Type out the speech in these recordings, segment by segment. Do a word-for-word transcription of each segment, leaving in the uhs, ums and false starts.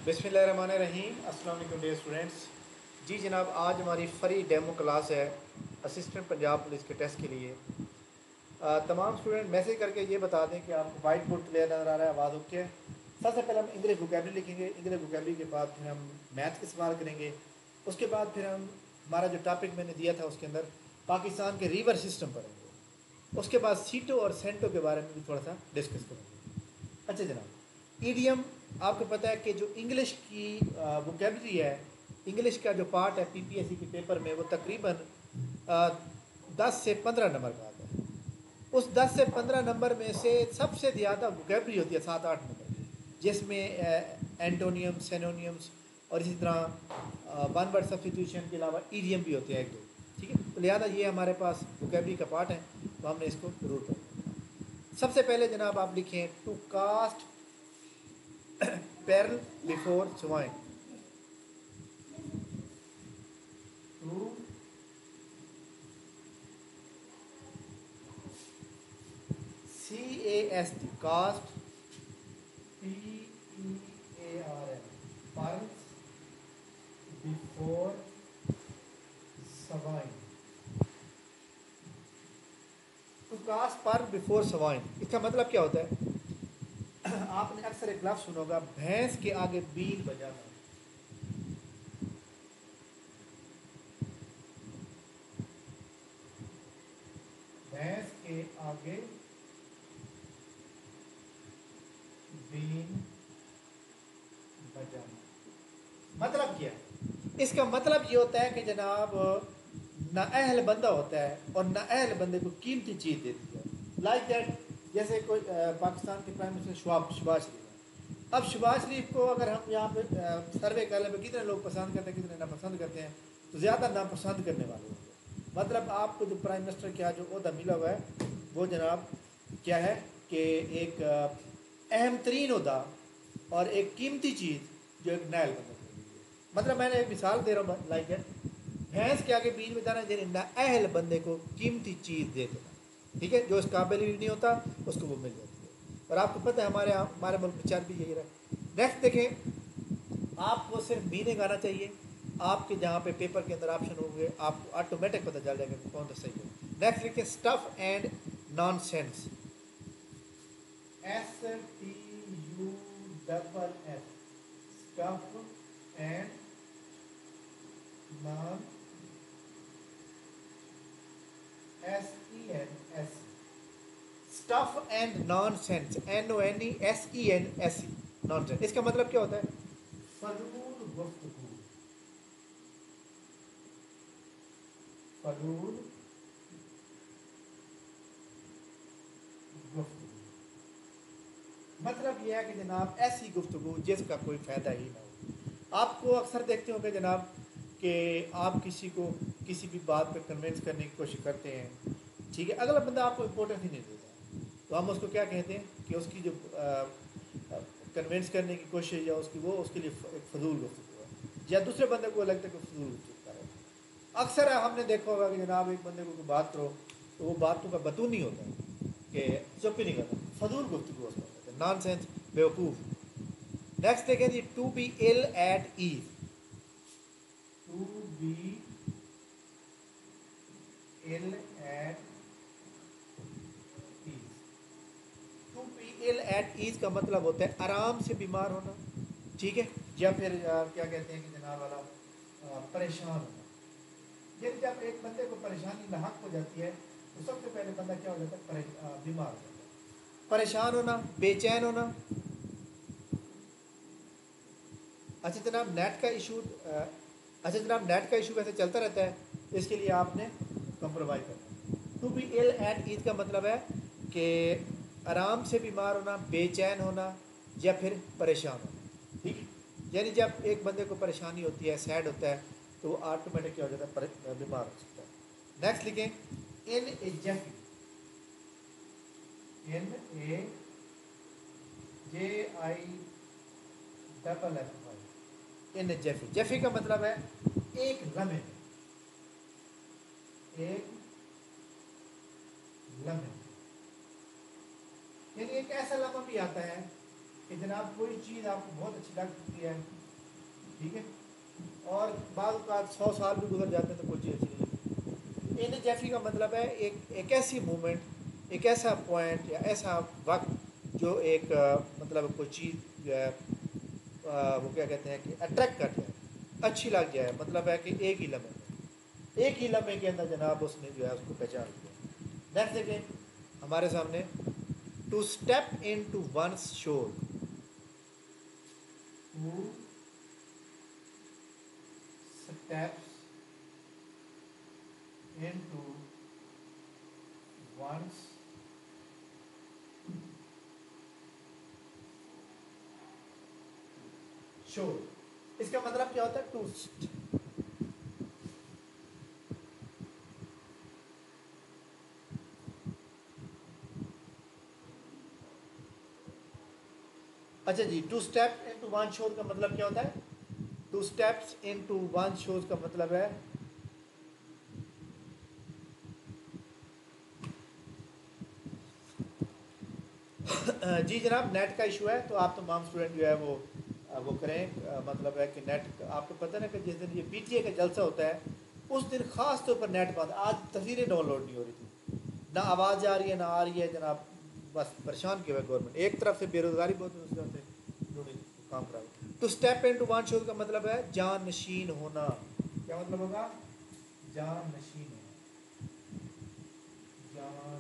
बिस्मिल्लाहिर्रहमानिर्रहीम। अस्सलाम वालेकुम डियर स्टूडेंट्स। जी जनाब, आज हमारी फ्री डेमो क्लास है असिस्टेंट पंजाब पुलिस के टेस्ट के लिए। आ, तमाम स्टूडेंट मैसेज करके ये बता दें कि आपको वाइट बोर्ड क्लियर नज़र आ रहा है, आवाज़ ओके है। सबसे पहले हम इंग्लिश वोकैबुलरी लिखेंगे। इंग्लिश वोकैबुलरी के बाद फिर हम मैथ के सवाल करेंगे। उसके बाद फिर हम हमारा जो टॉपिक मैंने दिया था उसके अंदर पाकिस्तान के रिवर सिस्टम पढ़ेंगे। उसके बाद सीटो और सेंटो के बारे में भी थोड़ा सा डिस्कस करेंगे। अच्छा जनाब, ईडियम आपको पता है कि जो इंग्लिश की वोकैबुलरी है, इंग्लिश का जो पार्ट है पीपीएससी के पेपर में, वो तकरीबन दस से पंद्रह नंबर का आता है। उस दस से पंद्रह नंबर में से सबसे ज़्यादा वोकैबुलरी होती है सात आठ नंबर की, जिसमें एंटोनियम, सिनोनियम्स और इसी तरह वन वर्ड सब्स्टिट्यूशन के अलावा ईडियम भी होते हैं एक दो। ठीक है, तो लिहाजा ये हमारे पास वोकैबुलरी का पार्ट है, तो हमने इसको जरूर पढ़ना। सबसे पहले जनाब आप लिखें to cast peril before swine. To C A S T, cast, P E A R L, perils before swine. To cast peril before swine, इसका मतलब क्या होता है? आपने अक्सर एक लफ्ज़ सुना होगा, भैंस के आगे बीन बजाना। भैंस के आगे बीन बजाना मतलब क्या? इसका मतलब ये होता है कि जनाब नाअहल बंदा होता है और नाअहल बंदे को कीमती चीज़ देती है। लाइक दैट, जैसे कोई पाकिस्तान के प्राइम मिनिस्टर शवाब शहबाज शरीफ है। अब शहबाज शरीफ को अगर हम यहाँ पे सर्वे कर लें पे कितने लोग पसंद करते हैं, कितने नापसंद करते हैं, तो ज़्यादा नापसंद करने वाले होंगे। मतलब आपको जो प्राइम मिनिस्टर का जो ओहदा मिला हुआ है वो जनाब क्या है कि एक अहम तरीन ओहदा और एक कीमती चीज़ जो एक नायल बंदे को। मतलब मैंने एक मिसाल दे रहा हूँ, लाइक भैंस के आगे बीन बजाना यानी नाअहल बंदे को कीमती चीज़ दे देना। ठीक है, जो इस काबिल भी नहीं होता उसको वो मिल जाती है। और आपको पता है हमारे यहाँ हमारे मुल्क में चल भी यही रहा। नेक्स्ट देखें, आपको सिर्फ मीनिंग आना चाहिए। आपके जहाँ पे पेपर के अंदर ऑप्शन होंगे आपको ऑटोमेटिक पता चल जाएगा कि कौन सा सही है। नेक्स्ट लिखिए stuff and nonsense, S T U double S, stuff and non S E N S, stuff and nonsense, N O N E S E N S E, nonsense. इसका मतलब क्या होता है? फजूल गुफ्तगू, फजूल गुफ्तगू मतलब यह है कि जनाब ऐसी गुफ्तगू जिसका कोई फ़ायदा ही ना हो। आपको अक्सर देखते होंगे जनाब कि आप किसी को किसी भी बात पे कन्विंस करने की कोशिश करते हैं, ठीक है, अगला बंदा आपको इम्पोर्टेंस ही नहीं देता, तो हम उसको क्या कहते हैं कि उसकी जो कन्विंस करने की कोशिश या उसकी वो उसके लिए एक फजूल गुफ्तगू है, या दूसरे बंदे को लगता है कि फजूल गुफ्तगू कर रहा है। अक्सर हमने देखा होगा कि जनाब एक बंदे को बात करो तो वो बातों का बतून नहीं होता कि चुप ही नहीं करता, फजूल गुफ्तगू उसका होता है, नॉनसेंस, बेवकूफ़। नेक्स्ट देखें जी, to be ill at ease, to be ill at ease, to be ill at ease का मतलब होता है आराम से बीमार होना, ठीक है, या फिर आ, क्या कहते हैं कि जनाब वाला आ, परेशान होना। ये जब एक बंदे को परेशानी लाहक हो जाती है तो सबसे पहले बंदा क्या हो जाता है? बीमार हो जाता है। परेशान होना, बेचैन होना। अच्छा जनाब, नेट का इशू अच्छा जनाब नेट का इशू वैसे चलता रहता है, तो इसके लिए आपने कंप्रोमाइज़ करना। To be ill at ease का मतलब है कि आराम से बीमार होना, बेचैन होना या फिर परेशान होना। ठीक है, यानी जब एक बंदे को परेशानी होती है, सैड होता है, तो वो ऑटोमेटिक क्या हो जाता है? बीमार हो सकता है। नेक्स्ट लिखें in a jiffy, in a J I double F Y, in a jiffy. Jiffy का मतलब है एक लम्हे, एक लम्हे, यानी एक ऐसा लम्हा भी आता है کہ جناب کوئی چیز آپ کو بہت اچھی لگ چکی ہے، ٹھیک ہے، اور بعض اوقات سو سال بھی گزر جاتے ہیں تو کوئی چیز اچھی نہیں لگتی۔ ان جیفی کا مطلب ہے ایک ایک ایسی مومنٹ، ایک ایسا پوائنٹ یا ایسا وقت جو ایک مطلب کوئی چیز جو ہے وہ کیا کہتے ہیں کہ اٹریکٹ کر جائے، اچھی لگ جائے، مطلب ہے کہ ایک ہی لمحے میں ایک ہی لمحے کے اندر جناب اس نے جو ہے اس کو پہچان لیا۔ نیکسٹ دیکھیں ہمارے سامنے، to step into one's shoes, to steps into one's shoes, اس کا مطلب کیا ہوتا ہے؟ ٹو اچھا جی، to step into one shoes کا مطلب کیا ہوتا ہے؟ To steps into one shoes کا مطلب ہے جی جناب نیٹ کا ایشو ہے تو آپ تمام اسٹوڈنٹ جو ہے وہ وہ کریں، مطلب ہے کہ نیٹ آپ کو پتہ نا کہ جس دن یہ پی ٹی اے کا جلسہ ہوتا ہے اس دن خاص طور پر نیٹ بند، آج تصویریں ڈاؤن لوڈ نہیں ہو رہی تھی، نہ آواز آ رہی ہے نہ آ رہی ہے جناب، بس پریشان کیا ہوا ہے گورنمنٹ، ایک طرف سے بے روزگاری بہت ہے، اس طرف سے انہوں نے کام کرا۔ تو step into one shoes کا مطلب ہے جان نشین ہونا، کیا مطلب ہوگا؟ جان نشین ہونا، جان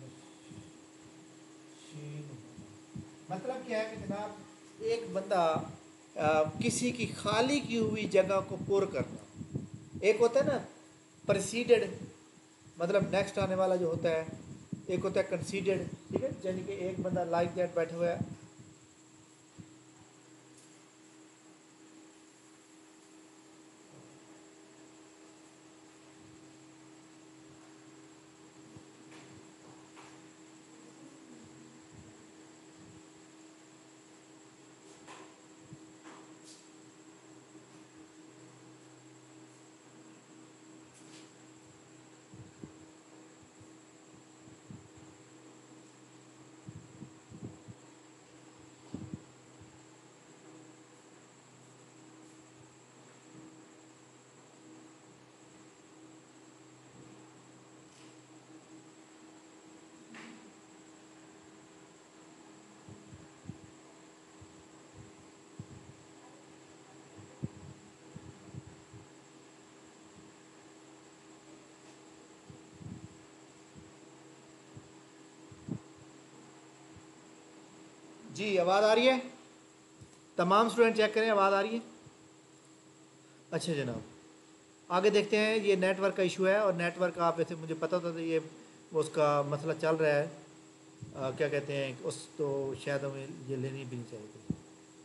نشین ہونا مطلب کیا ہے کہ جناب ایک بندہ آ, کسی کی خالی کی ہوئی جگہ کو پر کرنا، ایک ہوتا ہے نا پرسیڈڈ، مطلب نیکسٹ آنے والا جو ہوتا ہے، ایک ہوتا ہے کنسیڈڈ، ٹھیک ہے، یعنی کہ ایک بندہ لائک دیٹ بیٹھا ہوا ہے، جی آواز آ رہی ہے؟ تمام اسٹوڈنٹ چیک کریں آواز آ رہی ہے؟ اچھا جناب آگے دیکھتے ہیں، یہ نیٹ ورک کا ایشو ہے، اور نیٹ ورک آپ ویسے مجھے پتہ تھا یہ اس کا مسئلہ چل رہا ہے، آ, کیا کہتے ہیں اس تو شاید ہمیں یہ لینی بھی نہیں چاہیے تھی۔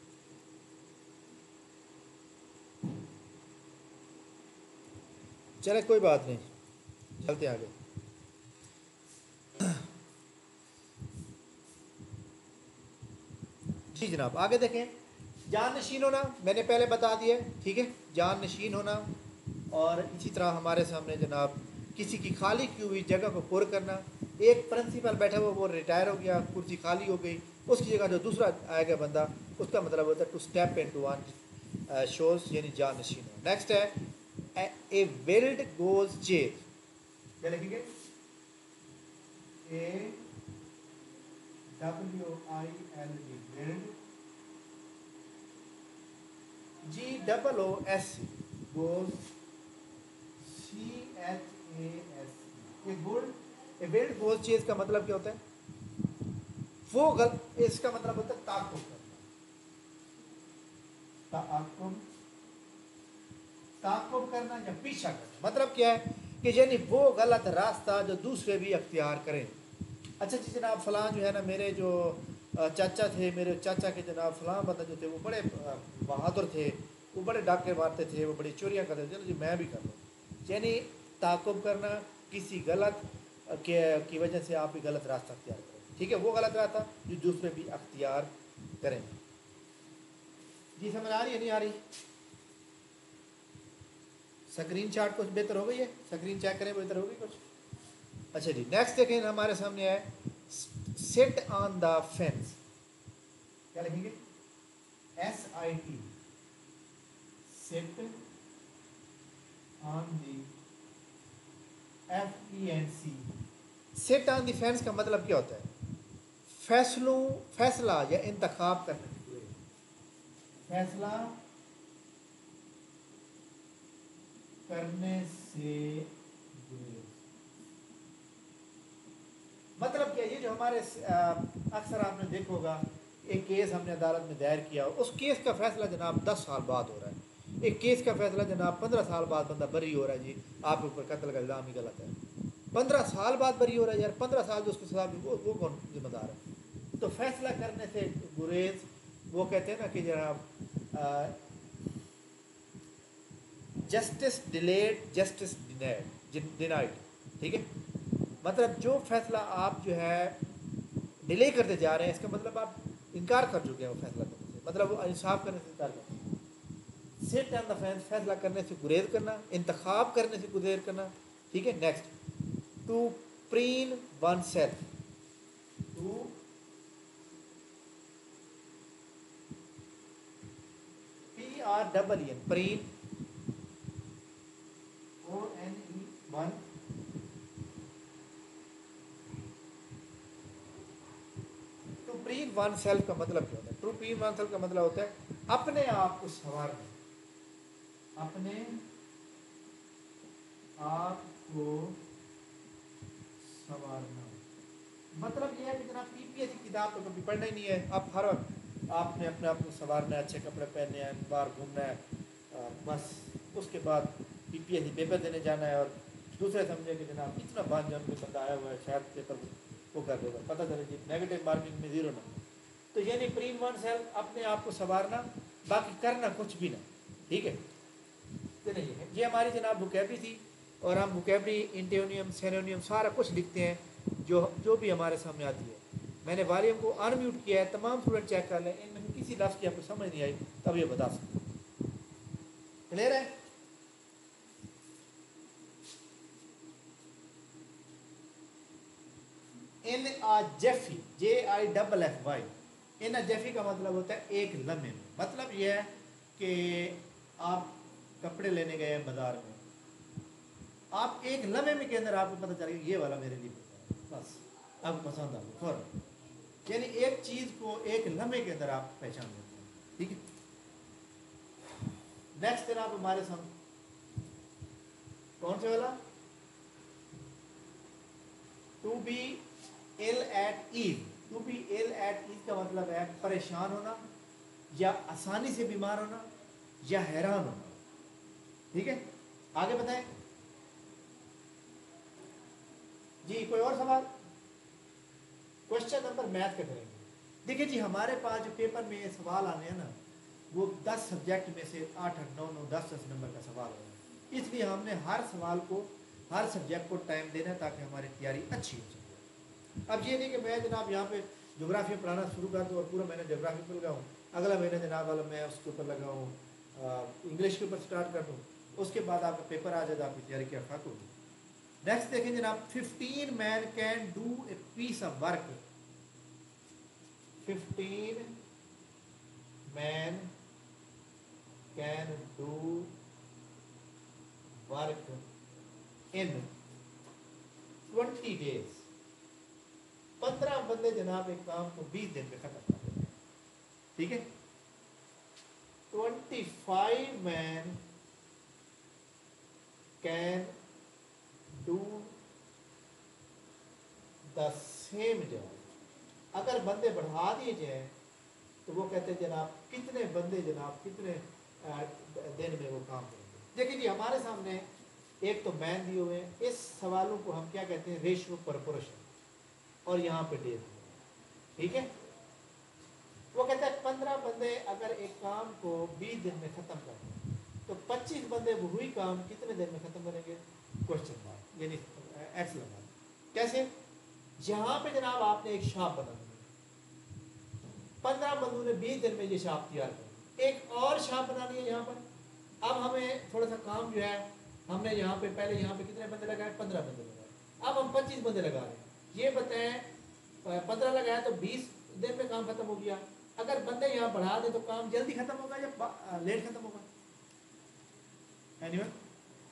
چلے کوئی بات نہیں، چلتے آگے۔ جی جناب آگے دیکھیں، جان نشین ہونا میں نے پہلے بتا دیا، ٹھیک ہے، جان نشین ہونا، اور اسی طرح ہمارے سامنے جناب کسی کی خالی کی ہوئی جگہ کو پر کرنا، ایک پرنسپل بیٹھا ہوا وہ ریٹائر ہو گیا، کرسی خالی ہو گئی، اس کی جگہ جو دوسرا آئے گا بندہ، اس کا مطلب ہوتا ہے to step into one shoes, یعنی جان نشین ہونا۔ نیکسٹ ہے اے ویلڈ گوز چیز، کیا لکھیں گے؟ A W I L D wild, G double O S C goose, C H A S, یہ گولڈ، ویلڈ گوز چیز کا مطلب کیا ہوتا ہے؟ وہ غلط، اس کا مطلب ہوتا ہے تعاقب کرنا، تعاقب، تعاقب کرنا یا پیچھا کرنا، مطلب کیا ہے کہ یعنی وہ غلط راستہ جو دوسرے بھی اختیار کریں۔ اچھا جی جناب فلاں جو ہے نا میرے جو چاچا تھے، میرے چاچا کے جناب فلاں بندہ جو تھے وہ بڑے بہادر تھے، وہ بڑے ڈاکے مارتے تھے، وہ بڑی چوریاں کرتے تھے، چلو جی میں بھی کر لوں، یعنی تعاقب کرنا کسی غلط کے کی وجہ سے آپ بھی غلط راستہ اختیار کریں، ٹھیک ہے، وہ غلط راستہ جو دوسرے بھی اختیار کریں۔ جی سمجھ آ رہی ہے نہیں آ رہی؟ سکرین شاٹ کچھ بہتر ہو گئی ہے؟ سکرین چیک کریں بہتر ہو گئی کچھ؟ اچھا جی نیکسٹ دیکھیں ہمارے سامنے ہے سٹ آن دا فینس، क्या लिखेंगे, S I T, sit on the F E N C. Sit on the fence का मतलब क्या होता है, फैसलों फैसला या इंतखाब करने से, फैसला करने से गुरेज। मतलब क्या, ये जो हमारे अक्सर आपने देखा होगा, एक केस हमने अदालत में दायर किया, उस केस का फैसला जनाब दस साल बाद हो रहा है, एक केस का फैसला जनाब पंद्रह साल बाद बंदा बरी हो रहा है, जी आपके ऊपर कत्ल का इल्ज़ाम ही गलत है, पंद्रह साल बाद बरी हो रहा है यार, पंद्रह साल जो उसको सजा दी वो वो कौन जिम्मेदार है। तो फैसला करने से गुरेज, वो कहते हैं ना कि जनाब जस्टिस डिलेड जस्टिस डिनाइड, ठीक है। मतलब जो फैसला आप जो है डिले करते जा रहे हैं, इसका मतलब आप इनकार कर चुके हैं वो फैसला करने से, मतलब वो इंसाफ करने से इनकार करते हैं। सिट ऑन द फेंस, फैसला करने से गुरेज करना, इंतखाब करने से गुरेज करना, ठीक है। Next, to preen oneself, to P R double N, preen, O N E one, to preen oneself का मतलब क्या होता है, टू प्रीन वन सेल्फ का मतलब होता है अपने आप को संवारना, अपने आप को संवारना। मतलब ये है कि जनाब पीपीएससी की किताब तो कभी पढ़ना ही नहीं है, आप हर वक्त आपने अपने आप को संवारना है, अच्छे कपड़े पहनने हैं, बाहर घूमना है, आ, बस उसके बाद पीपीएससी पेपर देने जाना है, और दूसरे समझे कि जनाब इतना बांध जान कोई बंदा आया हुआ है, शायद पेपर वो कर देगा, पता चले जी नेगेटिव मार्किंग में जीरो ना। तो यानी प्रीम वन सेल्फ, अपने आप को संवारना, बाकी करना कुछ भी ना, ठीक है। तो नहीं है, ये हमारी जनाब वोकैबरी थी, और हम वोकैबरी, इंटोनियम, सिनोनियम सारा कुछ लिखते हैं जो जो भी हमारे सामने आती है। मैंने वॉल्यूम को अनम्यूट किया है, तमाम स्टूडेंट चेक कर लें, इनमें से किसी लफ्ज़ की आपको समझ नहीं आई तब ये बता सकते। क्लियर है? In a jiffy, J I double F Y, in a jiffy का मतलब होता है एक लम्हे में। मतलब ये है कि आप कपड़े लेने गए हैं बाजार में, आप एक लम्हे में के अंदर आपको पता चल गया ये वाला मेरे लिए बस आपको पसंद आ गया फौरन, यानी एक चीज़ को एक लम्हे के अंदर आप पहचान लेते हैं, ठीक है। नेक्स्ट दिन आप हमारे सामने कौन से वाला, to be ill at ease, to be ill at ease का मतलब है परेशान होना, या आसानी से बीमार होना, या हैरान होना, ठीक है। आगे बताएं जी, कोई और सवाल? क्वेश्चन नंबर मैथ का करेंगे। देखिए जी, हमारे पास जो पेपर में सवाल आने हैं ना, वो दस सब्जेक्ट में से आठ आठ नौ नौ दस दस नंबर का सवाल है, इसलिए हमने हर सवाल को, हर सब्जेक्ट को टाइम देना है ताकि हमारी तैयारी अच्छी हो सके। अब ये नहीं कि मैं जनाब यहाँ पे जोग्राफी पढ़ाना शुरू कर दूँ और पूरा महीना जोग्राफी पर लगाऊँ, अगला महीना जनाब वाला मैं उसके ऊपर लगाऊँ, इंग्लिश के ऊपर स्टार्ट कर दूँ, उसके बाद आपका पेपर आ जाएगा, आपकी तैयारी क्या फाक होगी। नेक्स्ट देखें जनाब, fifteen man can do a piece of work, fifteen man can do work in twenty days, पंद्रह बंदे जनाब एक काम को बीस दिन में खत्म कर देते हैं, ठीक है। Twenty five man can do the same job, अगर बंदे बढ़ा दिए जाए तो वो कहते हैं जनाब कितने बंदे जनाब कितने दिन में वो काम करेंगे। देखिए जी, हमारे सामने एक तो मैन दिए हुए हैं, इस सवालों को हम क्या कहते हैं, रेशियो प्रपोर्शन, और यहाँ पे डेज, ठीक है। वो कहता है पंद्रह बंदे अगर एक काम को बीस दिन में खत्म कर दें तो पच्चीस बंदे वही काम कितने दिन में खत्म करेंगे, क्वेश्चन मार्क, यानी एक्स लगा। कैसे? यहाँ पे जनाब आपने एक शाप बना दी, पंद्रह बंदों ने बीस दिन में ये शाप तैयार कर, एक और शाप बनानी है यहाँ पर। अब हमें थोड़ा सा काम जो है, हमने यहाँ पे पहले यहाँ पे कितने बंदे लगाए, पंद्रह बंदे लगाए, अब हम पच्चीस बंदे लगा रहे हैं। ये बताएं पंद्रह लगाया तो बीस दिन में काम खत्म हो गया, اگر بندے یہاں بڑھا دیں تو کام جلدی ختم ہوگا یا لیٹ ختم ہوگا؟ Anyone؟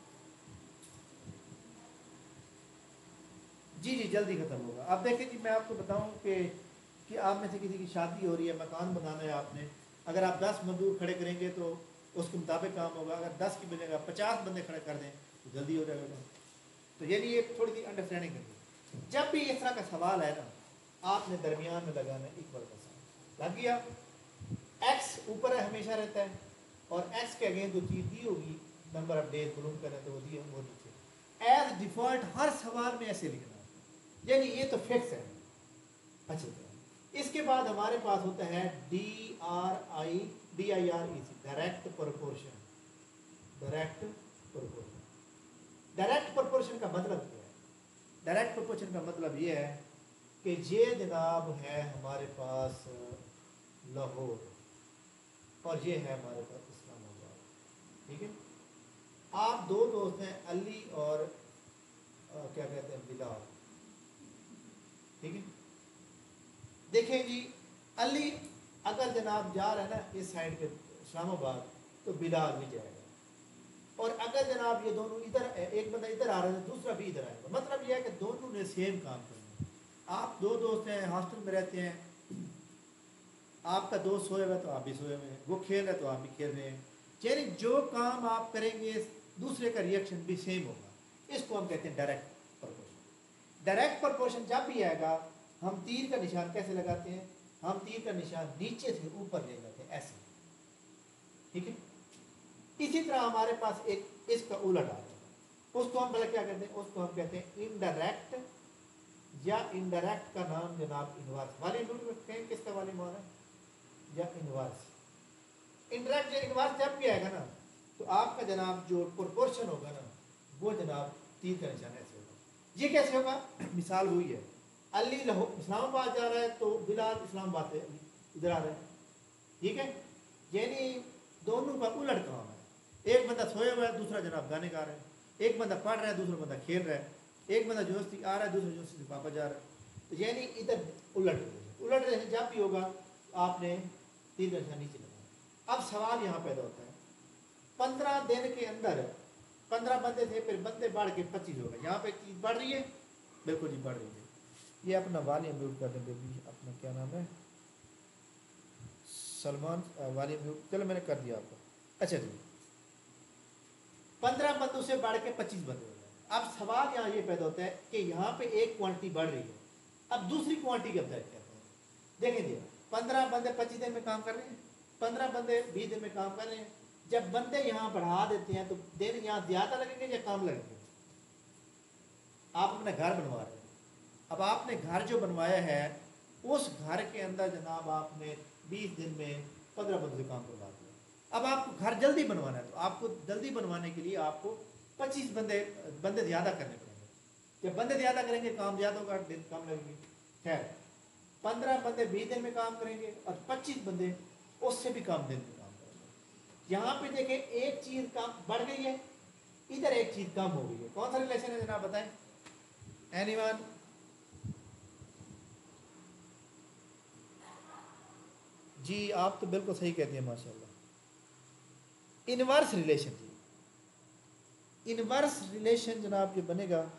جی جی جلدی ختم ہوگا. اب دیکھیں جی میں آپ کو بتاؤں کہ کہ آپ میں سے کسی کی شادی ہو رہی ہے, مکان بنانا ہے آپ نے, اگر آپ دس مزدور کھڑے کریں گے تو اس کے مطابق کام ہوگا. اگر دس کی بنے گا پچاس بندے کھڑے کر دیں تو جلدی ہو جائے گا. تو یہ لیے تھوڑی سی انڈرسٹینڈنگ کرنی. جب بھی اس طرح کا سوال ہے نا, آپ نے درمیان میں لگانا ہے اکول کا سائن. لگ گیا؟ ایکس اوپر ہے ہمیشہ رہتا ہے, اور ایکس کے اگین جو چیز دی ہوگی نمبر آف ڈیز معلوم کرنا تو وہ دی ہے وہ نیچے. ایز ڈیفالٹ ہر سوال میں ایسے لکھنا ہے, یعنی یہ تو فکس ہے. اچھا اس کے بعد ہمارے پاس ہوتا ہے D R I D I R E C, direct proportion. Direct proportion direct proportion کا مطلب کیا ہے؟ ڈائریکٹ پرپورشن کا مطلب یہ ہے کہ یہ جناب ہے ہمارے پاس لاہور اور یہ ہے ہمارے پاس اسلام آباد. ٹھیک ہے, آپ دو دوست ہیں علی اور آ, کیا کہتے ہیں بلال. ٹھیک ہے, دیکھیں جی علی اگر جناب جا رہا ہے نا اس سائڈ پہ اسلام آباد تو بلال بھی جائے گا, اور اگر جناب یہ دونوں ادھر ایک بندہ ادھر آ رہا ہے دوسرا بھی ادھر آئے گا. مطلب یہ ہے کہ دونوں نے سیم کام کرنا ہے. آپ دو دوست ہیں ہاسٹل میں رہتے ہیں, آپ کا دوست سوئے ہوئے تو آپ بھی سوئے ہوئے ہیں, وہ کھیل رہے تو آپ بھی کھیل رہے ہیں. یعنی جو کام آپ کریں گے دوسرے کا ریئیکشن بھی سیم ہوگا. اس کو ہم کہتے ہیں ڈائریکٹ پرپورشن. ڈائریکٹ پرپورشن جب بھی آئے گا ہم تیر کا نشان کیسے لگاتے ہیں؟ ہم تیر کا نشان نیچے سے اوپر لے جاتے ہیں ایسے. ٹھیک ہے, اسی طرح ہمارے پاس ایک اس کا الٹ آ جاتا ہے, اس کو ہم بھلا کیا کہتے ہیں؟ اس کو ہم کہتے ہیں انڈائریکٹ, یا انڈائریکٹ کا نام جناب انورس. والی کہیں کس کا والی مان ہے یا انورس. انڈائریکٹ یا انورس جب بھی آئے گا نا تو آپ کا جناب جو پرپورشن ہوگا نا وہ جناب تیر کا نشان ایسے ہوگا. یہ کیسے ہوگا؟ مثال وہی ہے, علی اسلام آباد جا رہا ہے تو بلال اسلام آباد سے ادھر آ رہا ہے. ٹھیک ہے, یعنی دونوں کا الٹ کام ہے. ایک بندہ سویا ہوا ہے دوسرا جناب گانے گا رہا ہے, ایک بندہ پڑھ رہا ہے دوسرا بندہ کھیل رہا ہے, ایک بندہ جوستی آ رہا ہے دوسرا جوستی سے واپس جا رہا ہے. تو یعنی ادھر الٹ الٹ ریلیشن جب بھی ہوگا آپ نے تیر کا نشان نیچے لگانا. اب سوال یہاں پیدا ہوتا ہے, پندرہ دن کے اندر پندرہ بندے تھے, پھر بندے بڑھ کے پچیس ہو گئے. یہاں پہ چیز بڑھ رہی ہے, بالکل جی بڑھ رہی ہے. یہ اپنا والیوم میوٹ کر دیں بیبی, اپنا کیا نام ہے سلمان, والیوم میوٹ. چلو میں نے کر دیا آپ کو. اچھا جی, پندرہ بندوں سے بڑھ کے پچیس بندے ہو گئے. اب سوال یہاں یہ پیدا ہوتا ہے کہ یہاں پہ ایک کوانٹٹی بڑھ رہی ہے, اب دوسری کوانٹٹی کا ابتدا کرتے ہیں. دیکھیں جی پندرہ بندے پچیس دن میں کام کر رہے ہیں, پندرہ بندے بیس دن میں کام کر رہے ہیں. جب بندے یہاں بڑھا دیتے ہیں تو دن یہاں زیادہ لگیں گے یا کام لگیں گے؟ آپ اپنا گھر بنوا رہے ہیں, اب آپ نے گھر جو بنوایا ہے اس گھر کے اندر جناب آپ نے بیس دن میں پندرہ بندوں سے کام کروا دیا. اب آپ کو گھر جلدی بنوانا ہے تو آپ کو جلدی بنوانے کے لیے آپ کو پچیس بندے بندے زیادہ کرنے پڑیں گے. جب بندے زیادہ کریں گے کام زیادہ ہوگا, دن کم لگیں گے. خیر, پندرہ بندے بیس دن میں کام کریں گے اور پچیس بندے اس سے بھی کم دن میں کام کریں گے. یہاں پہ دیکھیں ایک چیز کام بڑھ گئی ہے, ادھر ایک چیز کم ہو گئی ہے. کون سا ریلیشن ہے جناب بتائیں؟ Any one? جی آپ تو بالکل صحیح کہتے ہیں ماشاء اللہ. Inverse relation. جی انورس ریلیشن جناب جو بنے گا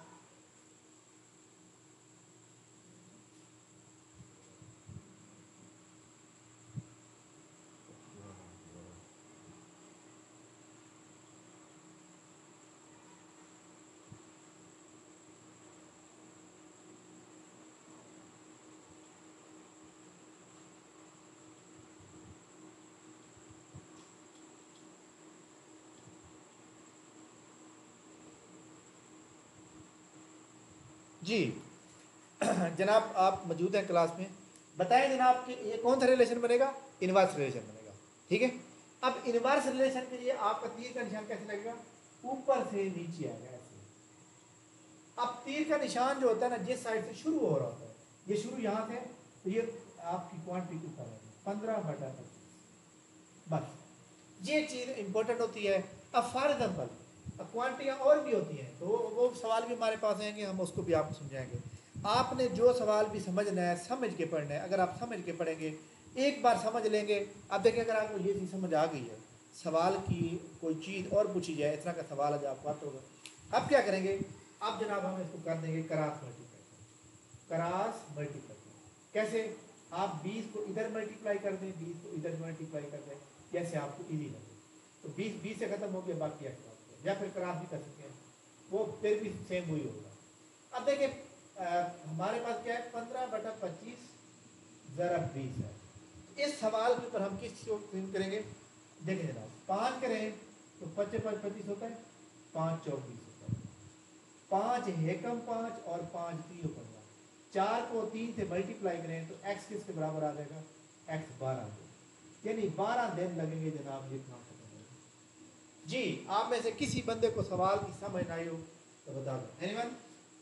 جی جناب آپ موجود ہیں کلاس میں, بتائیں جناب کہ یہ کون سا ریلیشن بنے گا؟ انورس ریلیشن بنے گا. ٹھیک ہے, اب انورس ریلیشن کے لیے آپ کا تیر کا نشان کیسے لگے گا؟ اوپر سے نیچے آئے گا ایسے. اب تیر کا نشان جو ہوتا ہے نا جس سائڈ سے شروع ہو رہا ہوتا ہے, یہ شروع یہاں سے, تو یہ آپ کی کوانٹٹی اوپر ہے پندرہ بٹا پچیس. بس یہ چیز امپورٹنٹ ہوتی ہے. اب فار ایگزامپل کوانٹیاں اور بھی ہوتی ہیں تو وہ سوال بھی ہمارے پاس آئیں گے, ہم اس کو بھی آپ کو سمجھائیں گے. آپ نے جو سوال بھی سمجھنا ہے سمجھ کے پڑھنا ہے. اگر آپ سمجھ کے پڑھیں گے ایک بار سمجھ لیں گے. اب دیکھیں اگر آپ کو یہ چیز سمجھ آ گئی ہے, سوال کی کوئی چیز اور پوچھی جائے, اس طرح کا سوال ہے جو آپ کو آتا ہوگا, اب کیا کریں گے, اب جناب ہم اس کو کر دیں گے کراس ملٹیپلائی. کراس ملٹیپلائی کیسے؟ آپ بیس کو ادھر ملٹیپلائی کر دیں, بیس کو ادھر ملٹیپلائی کر دیں, جیسے آپ کو ایزی لگے. تو بیس بیس سے ختم ہو گیا, باقی ایک بات, یا پھر کراس بھی کر سکتے ہیں, وہ پھر بھی سیم وہی ہوگا. اب دیکھیں ہمارے پاس کیا ہے, پندرہ بٹا پچیس ضرب بیس ہے. اس سوال کے اوپر ہم کس کو کریں گے؟ دیکھیں جناب, پانچ کریں تو پچیس پانچ پچیس ہوتا ہے, پانچ چوک بیس ہوتا ہے, پانچ ہیکم پانچ اور پانچ تیو پندرہ. چار کو تین سے ملٹیپلائی کریں تو ایکس کس کے برابر آ جائے گا؟ ایکس بارہ دن, یعنی بارہ دن لگیں گے جناب یہ کام ختم ہونے میں. جی آپ میں سے کسی بندے کو سوال کی سمجھ نہ آئی ہو تو بتا دو. Any one?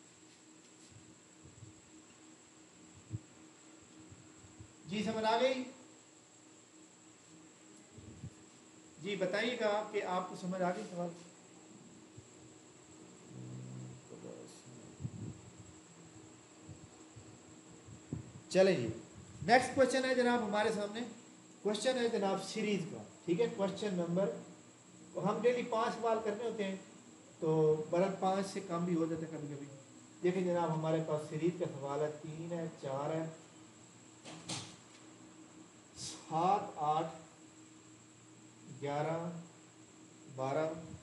جی سمجھ آ گئی؟ جی بتائیے گا کہ آپ کو سمجھ آ گئی سوال. چلیں جی, نیکسٹ کوشچن ہے جناب ہمارے سامنے. کوشچن ہے جناب سیریز کا, ٹھیک ہے. کوشچن نمبر, ہم ڈیلی پانچ سوال کرنے ہوتے ہیں تو برابر پانچ سے کم بھی ہو جاتے ہیں کبھی کبھی. دیکھیں جناب ہمارے پاس سیریز کا سوال ہے, تین ہے, چار ہے, سات, آٹھ, گیارہ, بارہ,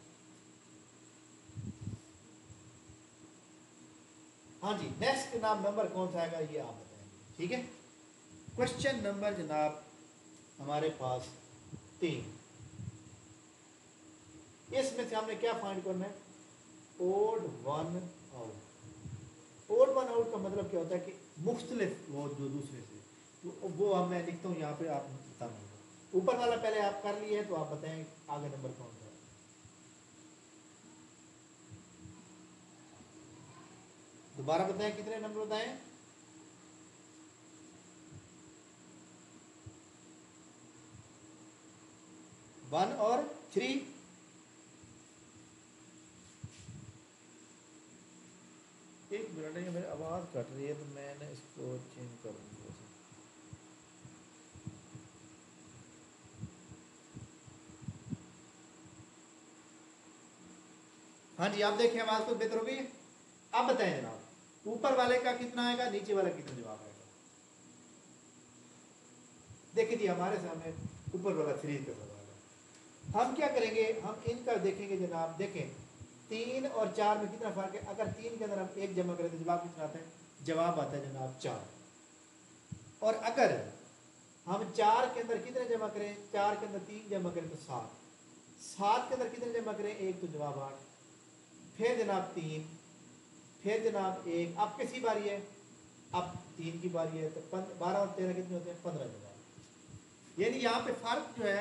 ہاں جی. نیکسٹ جناب نمبر کون سا آئے گا یہ آپ بتائیں گے, ٹھیک ہے. کوشچن نمبر جناب ہمارے پاس تین. اس میں سے ہم نے کیا فائنڈ کرنا ہے؟ Odd one out. Odd one out کا مطلب کیا ہوتا ہے کہ مختلف وہ جو دوسرے سے, وہ اب میں لکھتا ہوں یہاں پہ, آپ بتا دیں. اوپر والا پہلے آپ کر لیے تو آپ بتائیں آگے نمبر کون سا ہے. دوبارہ بتائیں کتنے نمبر بتائیں. ون اور تھری. ایک منٹ ہے, میری آواز کٹ رہی ہے تو میں نے اس کو چینج کر دوں. ہاں جی آپ دیکھیں آواز تو بہتر ہو گئی ہے. اب بتائیں جناب اوپر والے کا کتنا آئے گا, نیچے والا کتنا جواب آئے گا. دیکھیں جی ہمارے سامنے اوپر والا سیریز کا سوال ہے. ہم کیا کریں گے, ہم ان کا دیکھیں گے جناب. دیکھیں تین اور چار میں کتنا فرق ہے. اگر تین کے اندر ہم ایک جمع کریں تو جواب کتنا آتا ہے؟ جواب آتا ہے جناب چار. اور اگر ہم چار کے اندر کتنے جمع کریں, چار کے اندر تین جمع کریں تو سات. سات کے اندر کتنے جمع کریں, ایک, تو جواب آٹھ. پھر جناب تین, پھر جناب ایک. اب کسی باری ہے, اب تین کی باری ہے, تو بارہ اور تیرہ کتنے ہوتے ہیں؟ پندرہ جواب. یعنی یہاں پہ فرق جو ہے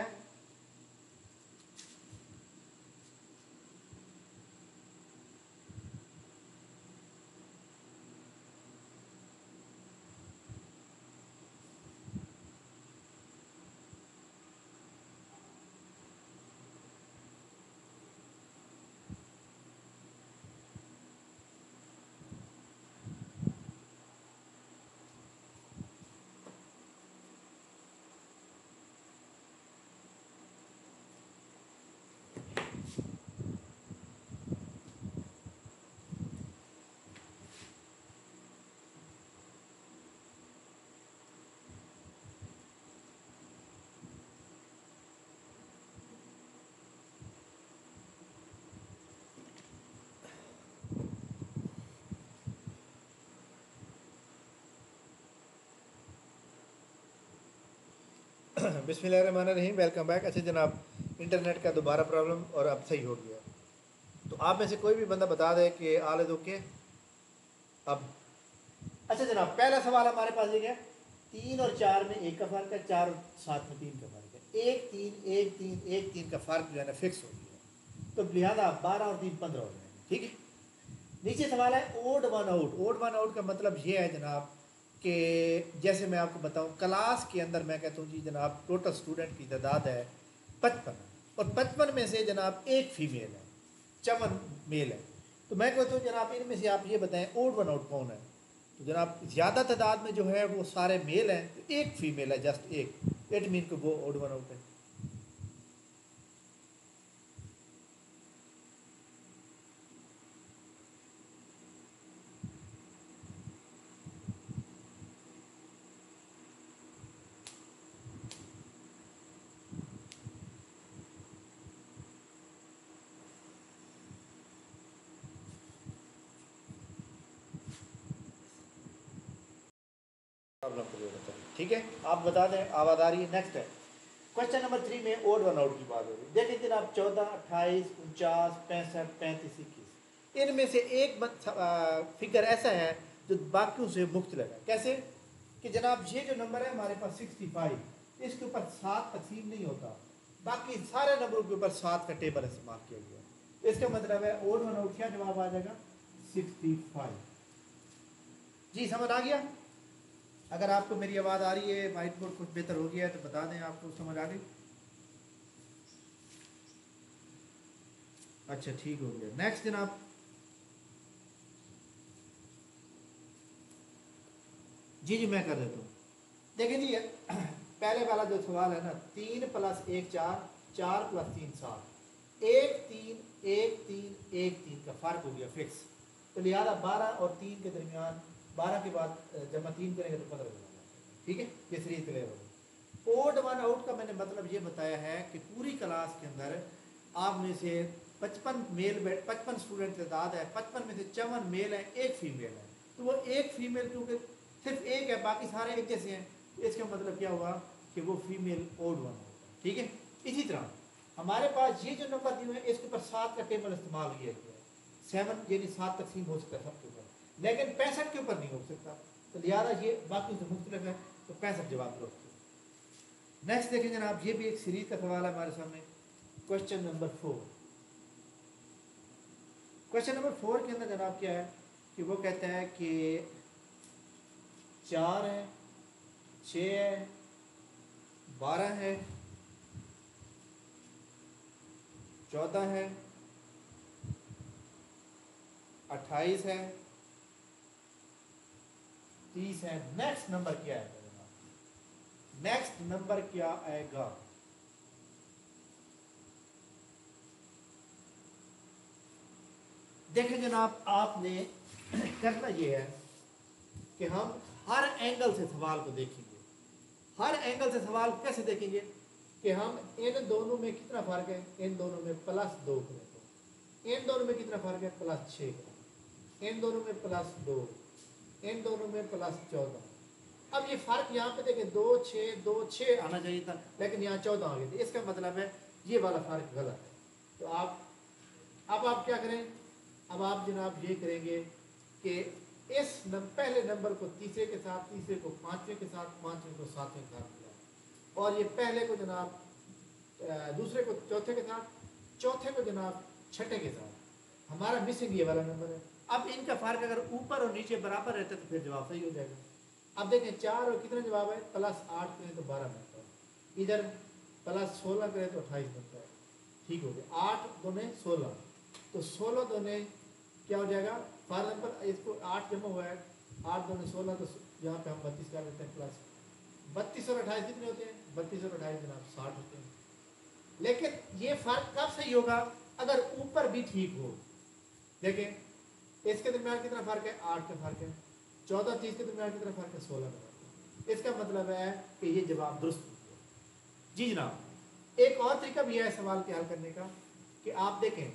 بسم اللہ الرحمن الرحیم. Welcome back. اچھا جناب انٹرنیٹ کا دوبارہ پرابلم اور اب صحیح ہو گیا. تو آپ میں سے کوئی بھی بندہ بتا دے کہ آل از اوکے. اب اچھا جناب پہلا سوال ہمارے پاس یہ ہے, تین اور چار میں ایک کا فرق ہے, چار اور سات میں تین کا فرق ہے. ایک تین ایک تین ایک تین کا فرق جو ہے نا فکس ہو گیا, تو لہٰذا بارہ اور تین پندرہ ہو جائیں گے, ٹھیک ہے. نیچے سوال ہے odd one out. Odd one out کا مطلب یہ ہے جناب کہ جیسے میں آپ کو بتاؤں, کلاس کے اندر میں کہتا ہوں جی جناب ٹوٹل اسٹوڈنٹ کی تعداد ہے پچپن, اور پچپن میں سے جناب ایک فیمیل ہے, چون میل ہے. تو میں کہتا ہوں جناب ان میں سے آپ یہ بتائیں اوڈ ون آؤٹ کون ہے. تو جناب زیادہ تعداد میں جو ہے وہ سارے میل ہیں، تو ایک فیمیل ہے، جسٹ ایک، اٹ مین کہ وہ اوڈ ون آؤٹ ہے۔ ٹھیک ہے، آپ بتا دیں آواز آ رہی ہے؟ نیکسٹ ہے کوشچن نمبر تھری میں اوڈ ون آؤٹ کی بات ہو رہی ہے۔ دیکھیں جناب چودہ، اٹھائیس، انچاس، پینسٹھ، پینتیس، اکیس، ان میں سے ایک فگر ایسا ہے جو باقیوں سے مختلف ہے۔ کیسے کہ جناب یہ جو نمبر ہے ہمارے پاس سکسٹی فائیو، اس کے اوپر سات تقسیم نہیں ہوتا، باقی سارے نمبروں کے اوپر سات کا ٹیبل استعمال کیا گیا ہے۔ اس کا مطلب ہے اوڈ ون آؤٹ کیا جواب آ جائے گا؟ Sixty five. جی سمجھ آ گیا؟ اگر آپ کو میری آواز آ رہی ہے، وائٹ بورڈ کچھ بہتر ہو گیا ہے تو بتا دیں، آپ کو سمجھ آ گئی؟ اچھا ٹھیک ہو گیا۔ نیکسٹ جناب جی جی میں کر دیتا ہوں۔ دیکھیں جی پہلے والا جو سوال ہے نا، تین پلس ایک چار، چار پلس تین سات، ایک تین ایک تین ایک تین کا فرق ہو گیا فکس، تو لہٰذا بارہ اور تین کے درمیان، بارہ کے بعد جب میں تین کریں گے تو پندرہ ہو جائے گا۔ ٹھیک ہے، یہ سیریز کلیئر ہو گئی۔ اوڈ ون آؤٹ کا میں نے مطلب یہ بتایا ہے کہ پوری کلاس کے اندر آپ میں سے پچپن میل بیٹھ پچپن اسٹوڈنٹ تعداد ہے، پچپن میں سے چون میل ہیں، ایک فیمیل ہے، تو وہ ایک فیمیل کیونکہ صرف ایک ہے، باقی سارے ایک جیسے ہیں، اس کا مطلب کیا ہوا کہ وہ فیمیل اوڈ ون ہوگا۔ ٹھیک ہے، اسی طرح ہمارے پاس یہ جو نمبر دیے ہوئے ہیں اس کے اوپر سات کا ٹیبل استعمال کیا گیا ہے، سیون یعنی سات تقسیم ہو سکتا ہے سب کے اوپر، لیکن پینسٹھ کے اوپر نہیں ہو سکتا، تو لہٰذا یہ باقی سے مختلف ہے، تو پینسٹھ جواب درست ہے۔ نیکسٹ دیکھیں جناب، یہ بھی ایک سیریز کا سوال ہے ہمارے سامنے، question number four. Question number four کے اندر جناب کیا ہے کہ وہ کہتا ہے کہ چار ہے، چھ ہے، بارہ ہے، چودہ ہے، اٹھائیس ہے، تیس ہے۔ نیکسٹ نمبر کیا ہے؟ نیکسٹ نمبر کیا آئے گا؟ دیکھیں جناب، آپ نے کرنا یہ ہے کہ ہم ہر اینگل سے سوال کو دیکھیں گے۔ ہر اینگل سے سوال کیسے دیکھیں گے کہ ہم ان دونوں میں کتنا فرق ہے، ان دونوں میں پلس دو کریں تو ان دونوں میں کتنا فرق ہے، پلس چھ کریں، ان دونوں میں پلس دو، ان دونوں میں پلس چودہ۔ اب یہ فرق یہاں پہ دیکھیں، دو چھ دو چھ آنا چاہیے تھا، لیکن یہاں چودہ آ گئے تھے، اس کا مطلب ہے یہ والا فرق غلط ہے۔ تو آپ اب آپ کیا کریں، اب آپ جناب یہ کریں گے کہ اس پہلے نمبر کو تیسرے کے ساتھ، تیسرے کو پانچویں کے ساتھ، پانچویں کو ساتویں کے ساتھ ملا، اور یہ پہلے کو جناب دوسرے کو چوتھے کے ساتھ، چوتھے کو جناب چھٹے کے ساتھ۔ ہمارا مسنگ یہ والا نمبر ہے۔ اب ان کا فرق اگر اوپر اور نیچے برابر رہتا ہے تو پھر جواب صحیح ہو جائے گا۔ اب دیکھیں چار اور کتنا جواب ہے، پلس آٹھ کریں تو بارہ بنتا ہے، ادھر پلس سولہ کریں تو اٹھائیس بنتا ہے۔ ٹھیک ہو گیا، آٹھ دونے سولہ، تو سولہ دونے کیا ہو جائے گا، فار ایگزامپل اس کو آٹھ جمع ہوا ہے، آٹھ دونے سولہ، تو یہاں پہ ہم بتیس کر لیتے ہیں، پلس بتیس اور اٹھائیس کتنے ہوتے ہیں، بتیس اور اٹھائیس جناب ساٹھ ہوتے ہیں۔ لیکن یہ فرق کب صحیح ہوگا، اگر اوپر بھی ٹھیک ہو۔ دیکھیں اس کے درمیان کتنا فرق ہے، آٹھ کا فرق ہے، چودہ تیس کے درمیان کتنا فرق ہے، سولہ کا فرق ہے۔ اس کا مطلب ہے کہ یہ جواب درست ہے۔ جی جناب، ایک اور طریقہ بھی ہے سوال کے حل کرنے کا کہ آپ دیکھیں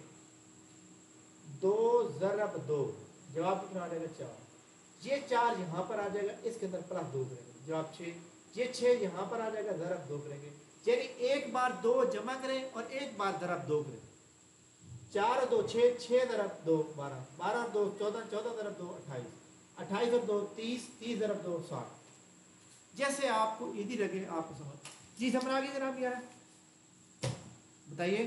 دو ضرب دو، جواب کتنا آ جائے گا، چار، یہ چار یہاں پر آ جائے گا، اس کے اندر پلس دو کریں گے، جواب چھ، یہ چھ یہاں پر آ جائے گا، ضرب دو کریں گے، یعنی ایک بار دو جمع کریں اور ایک بار ضرب دو کریں۔ چار اور دو چھ، چھ ضرب دو بارہ، بارہ اور دو چودہ، چودہ ضرب دو اٹھائیس، اٹھائیس اور دو تیس، تیس ضرب دو ساٹھ۔ جیسے آپ کو ایزی لگے آپ کو سمجھ۔ جی سمجھ آ گئی جناب؟ کیا ہے بتائیے،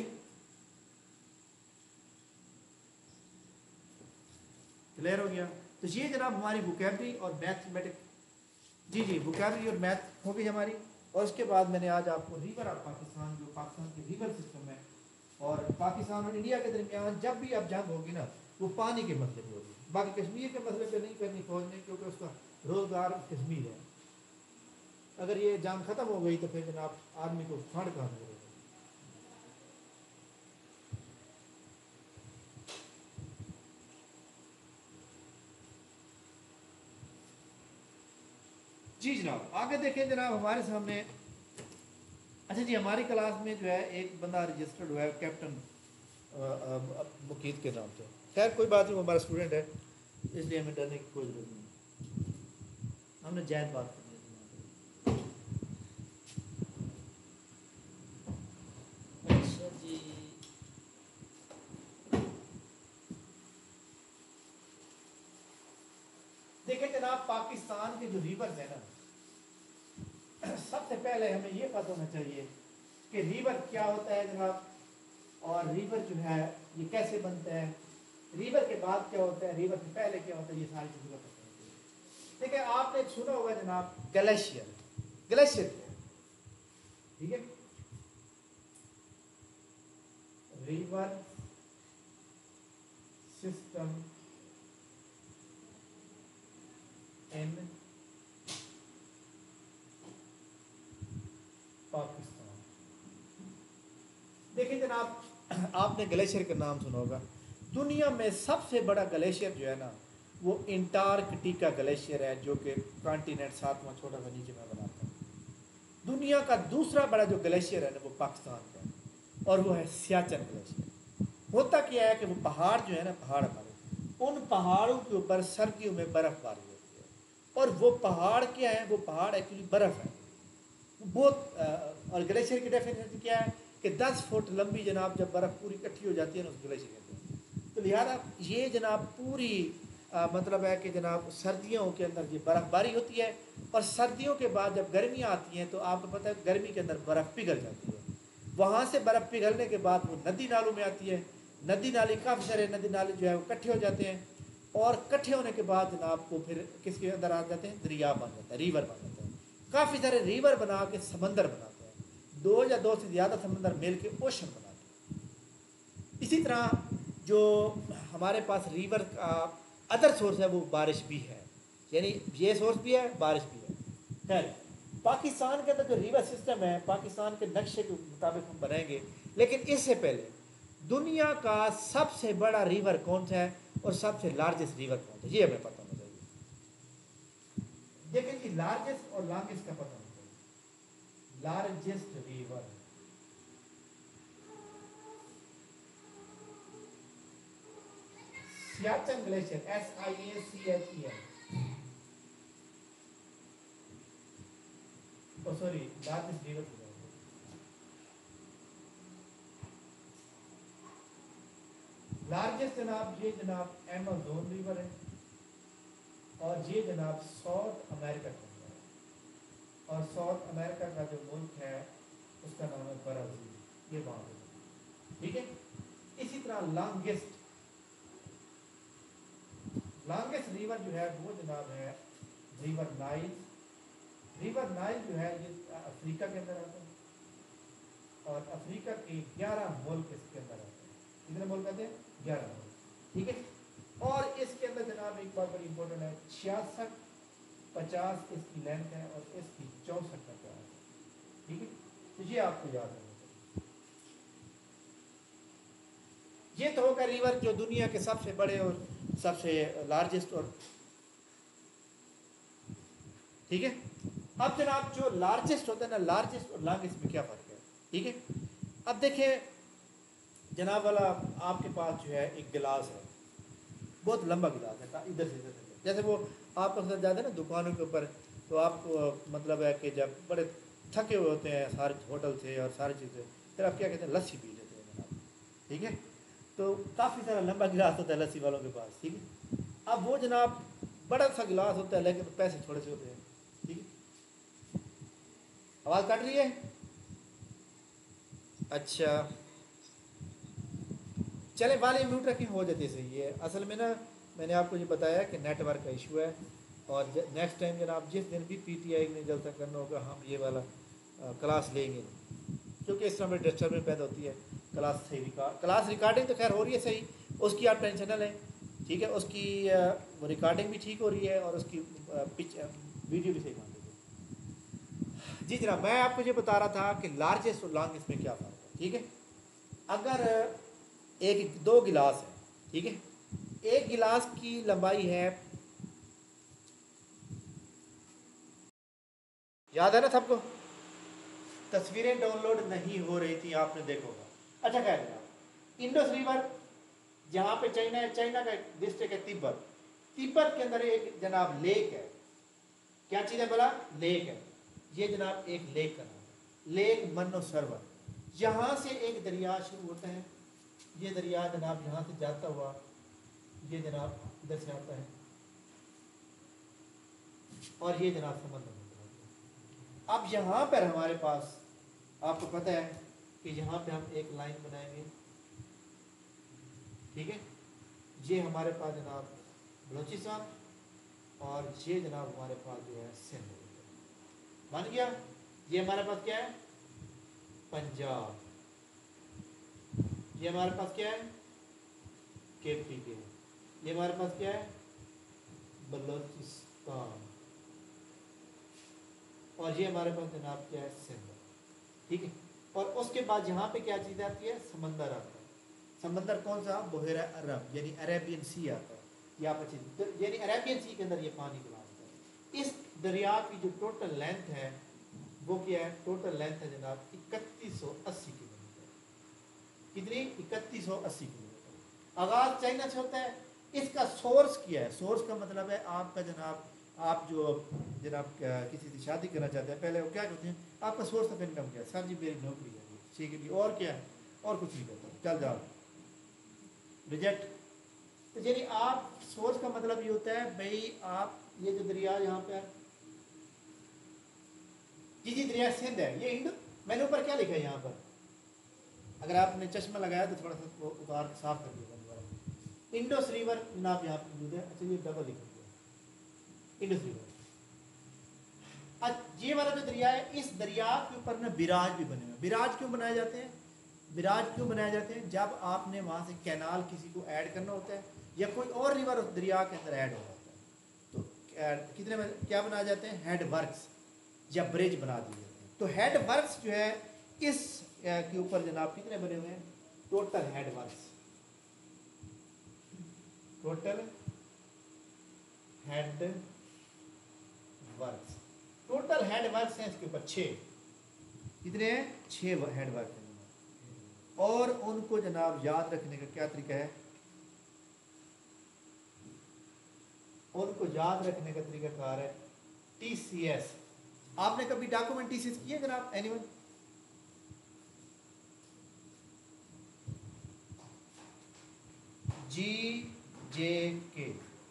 کلیئر ہو گیا؟ تو یہ جناب ہماری ووکیبلری اور میتھمیٹک، جی جی ووکیبلری اور میتھ ہو گئی ہماری۔ اور اس کے بعد میں نے آج آپ کو ریور آف پاکستان، جو پاکستان کے ریور سسٹم ہے، اور پاکستان اور انڈیا کے درمیان جب بھی اب جنگ ہوگی نا، وہ پانی کے مسئلے پہ ہوگی، باقی کشمیر کے مسئلے پہ نہیں کرنی فوج نے، کیونکہ اس کا روزگار کشمیر ہے. اگر یہ جنگ ختم ہو گئی تو پھر جناب آدمی کو فنڈ کہاں ملے گا. جی جناب آگے دیکھیں جناب ہمارے سامنے. اچھا جی ہماری کلاس میں جو ہے ایک بندہ رجسٹرڈ ہوا ہے کیپٹن مقید کے نام سے. خیر کوئی بات نہیں، وہ ہمارا اسٹوڈنٹ ہے، اس لیے ہمیں ڈرنے کی کوئی ضرورت نہیں. ہم نے جائز بات کرنی ہے. اچھا جی دیکھیں جناب پاکستان کے جو ریورز ہیں نا، سب سے پہلے ہمیں یہ پتہ ہونا چاہیے کہ ریور کیا ہوتا ہے جناب، اور ریور جو ہے یہ کیسے بنتا ہے، ریور کے بعد کیا ہوتا ہے، ریور سے پہلے کیا ہوتا ہے، یہ ساری چیزیں پتہ ہونا چاہیے. دیکھیں آپ نے سنا ہوگا جناب گلیشیئر. گلیشیئر کیا ہے؟ ٹھیک ہے، ریور سسٹم ان پاکستان. دیکھیں جناب آپ نے گلیشیئر کا نام سنا ہوگا. دنیا میں سب سے بڑا گلیشیئر جو ہے نا وہ انٹارکٹیکا گلیشیئر ہے، جو کہ کانٹیننٹ ساتواں چھوٹا سا نیچے میں بناتا ہے. دنیا کا دوسرا بڑا جو گلیشیئر ہے نا وہ پاکستان کا ہے، اور وہ ہے سیاچن گلیشیئر. ہوتا کیا ہے کہ وہ پہاڑ جو ہے نا، پہاڑ ہمارے، ان پہاڑوں کے اوپر سردیوں میں برف باری ہوتی ہے. اور وہ پہاڑ کیا ہے، وہ پہاڑ ایکچولی برف ہے بہت. اور گلیشیئر کی ڈیفینیشن کیا ہے کہ دس فٹ لمبی جناب جب برف پوری اکٹھی ہو جاتی ہے نا اس گلیشیئر کے اندر. تو لہٰذا یہ جناب پوری آ, مطلب ہے کہ جناب سردیوں کے اندر یہ برف باری ہوتی ہے، اور سردیوں کے بعد جب گرمیاں آتی ہیں تو آپ کو پتہ ہے گرمی کے اندر برف پگھل جاتی ہے. وہاں سے برف پگھلنے کے بعد وہ ندی نالوں میں آتی ہے. ندی نالی کافی سارے ندی نالے جو ہے وہ کٹھے ہو جاتے ہیں، اور کٹھے ہونے کے بعد جناب کو پھر کس کے اندر آ جاتے ہیں، دریا بن جاتا ہے، ریور بن جاتا ہے. کافی سارے ریور بنا کے سمندر بناتے ہیں، دو یا دو سے زیادہ سمندر مل کے اوشن بناتے ہیں. اسی طرح جو ہمارے پاس ریور کا ادر سورس ہے وہ بارش بھی ہے، یعنی یہ سورس بھی ہے، بارش بھی ہے. خیر پاکستان کے اندر جو ریور سسٹم ہے پاکستان کے نقشے کے مطابق ہم بنائیں گے، لیکن اس سے پہلے دنیا کا سب سے بڑا ریور کون سا ہے اور سب سے لارجسٹ ریور کون سا ہے، یہ ہمیں پتہ ہونا چاہیے. دیکھیں جی لارجسٹ اور لانگسٹ کا پتہ ہونا چاہیے. Largest river Siachen glacier, S I A C H E N. Oh sorry largest river largest جناب یہ جناب ایمازون ریور ہے، اور یہ جناب ساؤتھ امریکہ کا ہے، اور ساؤتھ امریکہ کا جو ملک ہے اس کا نام ہے برازیل. یہ وہاں پہ ٹھیک ہے. اسی طرح لانگسٹ لانگسٹ ریور جو ہے وہ جناب ہے ریور نائل. ریور نائل جو ہے یہ افریقہ کے اندر آتا ہے، اور افریقہ کے گیارہ ملک اس کے اندر آتے ہیں. کتنے ملک آتے ہیں؟ گیارہ ملک. ٹھیک ہے. اور اس کے اندر جناب ایک بات بڑی امپورٹنٹ ہے، چھیاسٹھ پچاس اس کی لینتھ ہے اور اس کی چونسٹھ کا پیار ہے. ٹھیک ہے. تو یہ آپ کو یاد رکھنا چاہیے. یہ تو ہوگا ریور جو دنیا کے سب سے بڑے اور سب سے لارجسٹ. اور ٹھیک ہے. اب جناب جو لارجسٹ ہوتا ہے نا، لارجسٹ اور لانگسٹ میں کیا فرق ہے. ٹھیک ہے. اب دیکھیں جناب والا آپ کے پاس جو ہے ایک گلاس ہے، بہت لمبا گلاس ہے، ادھر سے ادھر سے، جیسے وہ آپ اکثر جاتے ہیں نا دکانوں کے اوپر، تو آپ کو مطلب ہے کہ جب بڑے تھکے ہوئے ہوتے ہیں سارے ہوٹل سے اور ساری چیزیں، پھر آپ کیا کہتے ہیں، لسی پی لیتے ہیں جناب. ٹھیک ہے. تو کافی سارا لمبا گلاس ہوتا ہے لسی والوں کے پاس. ٹھیک ہے. اب وہ جناب بڑا سا گلاس ہوتا ہے لیکن پیسے تھوڑے سے ہوتے ہیں. ٹھیک ہے. آواز کٹ رہی ہے؟ اچھا چلے والی میوٹ رکھیں، ہو جاتی ہے صحیح ہے. اصل میں نا میں نے آپ کو یہ بتایا کہ نیٹ ورک کا ایشو ہے، اور نیکسٹ ٹائم جناب جس دن بھی پی ٹی آئی نے جلسہ کرنا ہوگا ہم یہ والا کلاس لیں گے، کیونکہ اس طرح میں ڈسٹربنس پیدا ہوتی ہے. کلاس صحیح ریکارڈ کلاس ریکارڈنگ تو خیر ہو رہی ہے صحیح، اس کی آپ ٹینشن نہ لیں. ٹھیک ठीक है, उसकी वो रिकॉर्डिंग भी ठीक हो रही है और उसकी पिच वीडियो भी सही बन रही है। जी जनाब, मैं आपको ये बता रहा था कि लार्जेस्ट और लॉन्गेस्ट में क्या फ़र्क है। ठीक है, अगर एक दो गिलास है, ठीक है, एक गिलास की लंबाई है, याद है ना सबको, तस्वीरें डाउनलोड नहीं हो रही थी, आपने देखा होगा। अच्छा कह रहे हैं इंडस रिवर, जहाँ पे चाइना है, चाइना का डिस्ट्रिक्ट है तिब्बत, तिब्बत के अंदर एक जनाब लेक है। क्या चीज़ है बोला? लेक है। ये जनाब एक लेक का नाम है, लेक मनो सरोवर। यहाँ से एक दरिया शुरू होता है, ये दरिया जनाब यहाँ से जाता हुआ ये जनाब इधर से आता है और ये जनाब समंदर में चला। अब यहाँ पर हमारे पास, आपको पता है कि यहाँ पे हम एक लाइन बनाएंगे, ठीक है, ये हमारे पास जनाब बलोचिस्तान और ये जनाब हमारे पास जो है सिंध बन गया। ये हमारे पास क्या है? पंजाब। ये हमारे पास क्या है? केपी के। ये हमारे पास क्या है? बलोचिस्तान। और ये हमारे पास जनाब क्या है? सिंध। ठीक है, और उसके बाद यहाँ पे क्या चीज़ आती है? समंदर आता है। समंदर कौन सा? बहरा अरब, यानी अरेबियन सी आता है। यहाँ पर यानी अरेबियन सी के अंदर ये पानी गिरा होता है। इस दरिया की जो टोटल लेंथ है वो क्या है? टोटल लेंथ है जनाब इकतीस सौ अस्सी किलोमीटर। कितनी? इकतीस सौ अस्सी किलोमीटर। आगाज चाइना से होता है। इसका सोर्स क्या है? सोर्स का मतलब है आपका जनाब, आप जो जनाब किसी से शादी करना चाहते हैं, पहले वो क्या करते हैं? आपका सोर्स ऑफ इनकम क्या है? सर जी मेरी नौकरी है, ठीक है जी, और क्या है? और कुछ नहीं करता, चल जाओ, रिजेक्ट। तो यानी आप सोर्स का मतलब ये होता है भाई, आप ये जो दरिया यहाँ पे जी जी दरिया सिंध है, ये इंडो, मैंने ऊपर क्या लिखा है यहाँ पर? अगर आपने चश्मा लगाया तो थोड़ा सा उतार साफ कर दिया। इंडस रिवर जनाब यहाँ पे मौजूद है। अच्छा ये डबल लिखा गया इंडस रिवर। अच्छा ये वाला जो दरिया है, इस दरिया के ऊपर ना बिराज भी बने हुए। बिराज क्यों बनाए जाते हैं? बिराज क्यों बनाए जाते हैं? जब आपने वहाँ से कैनाल किसी को ऐड करना होता है या कोई और रिवर उस दरिया के अंदर ऐड हो जाता है, तो कितने में क्या बनाए जाते हैं? हेड वर्क्स या ब्रिज बना दिए जाते हैं। तो हेड वर्क्स जो है इस के ऊपर जनाब कितने बने हुए हैं? Total head works, total head works, total head works हैं इसके ऊपर छः। कितने हैं? छः हेड वर्क हैं। और उनको जनाब याद रखने का क्या तरीका है? उनको याद रखने का तरीका कार है टी सी एस। आपने कभी डॉक्यूमेंट टी सी एस किए जनाब? एनीवन? जी जे के,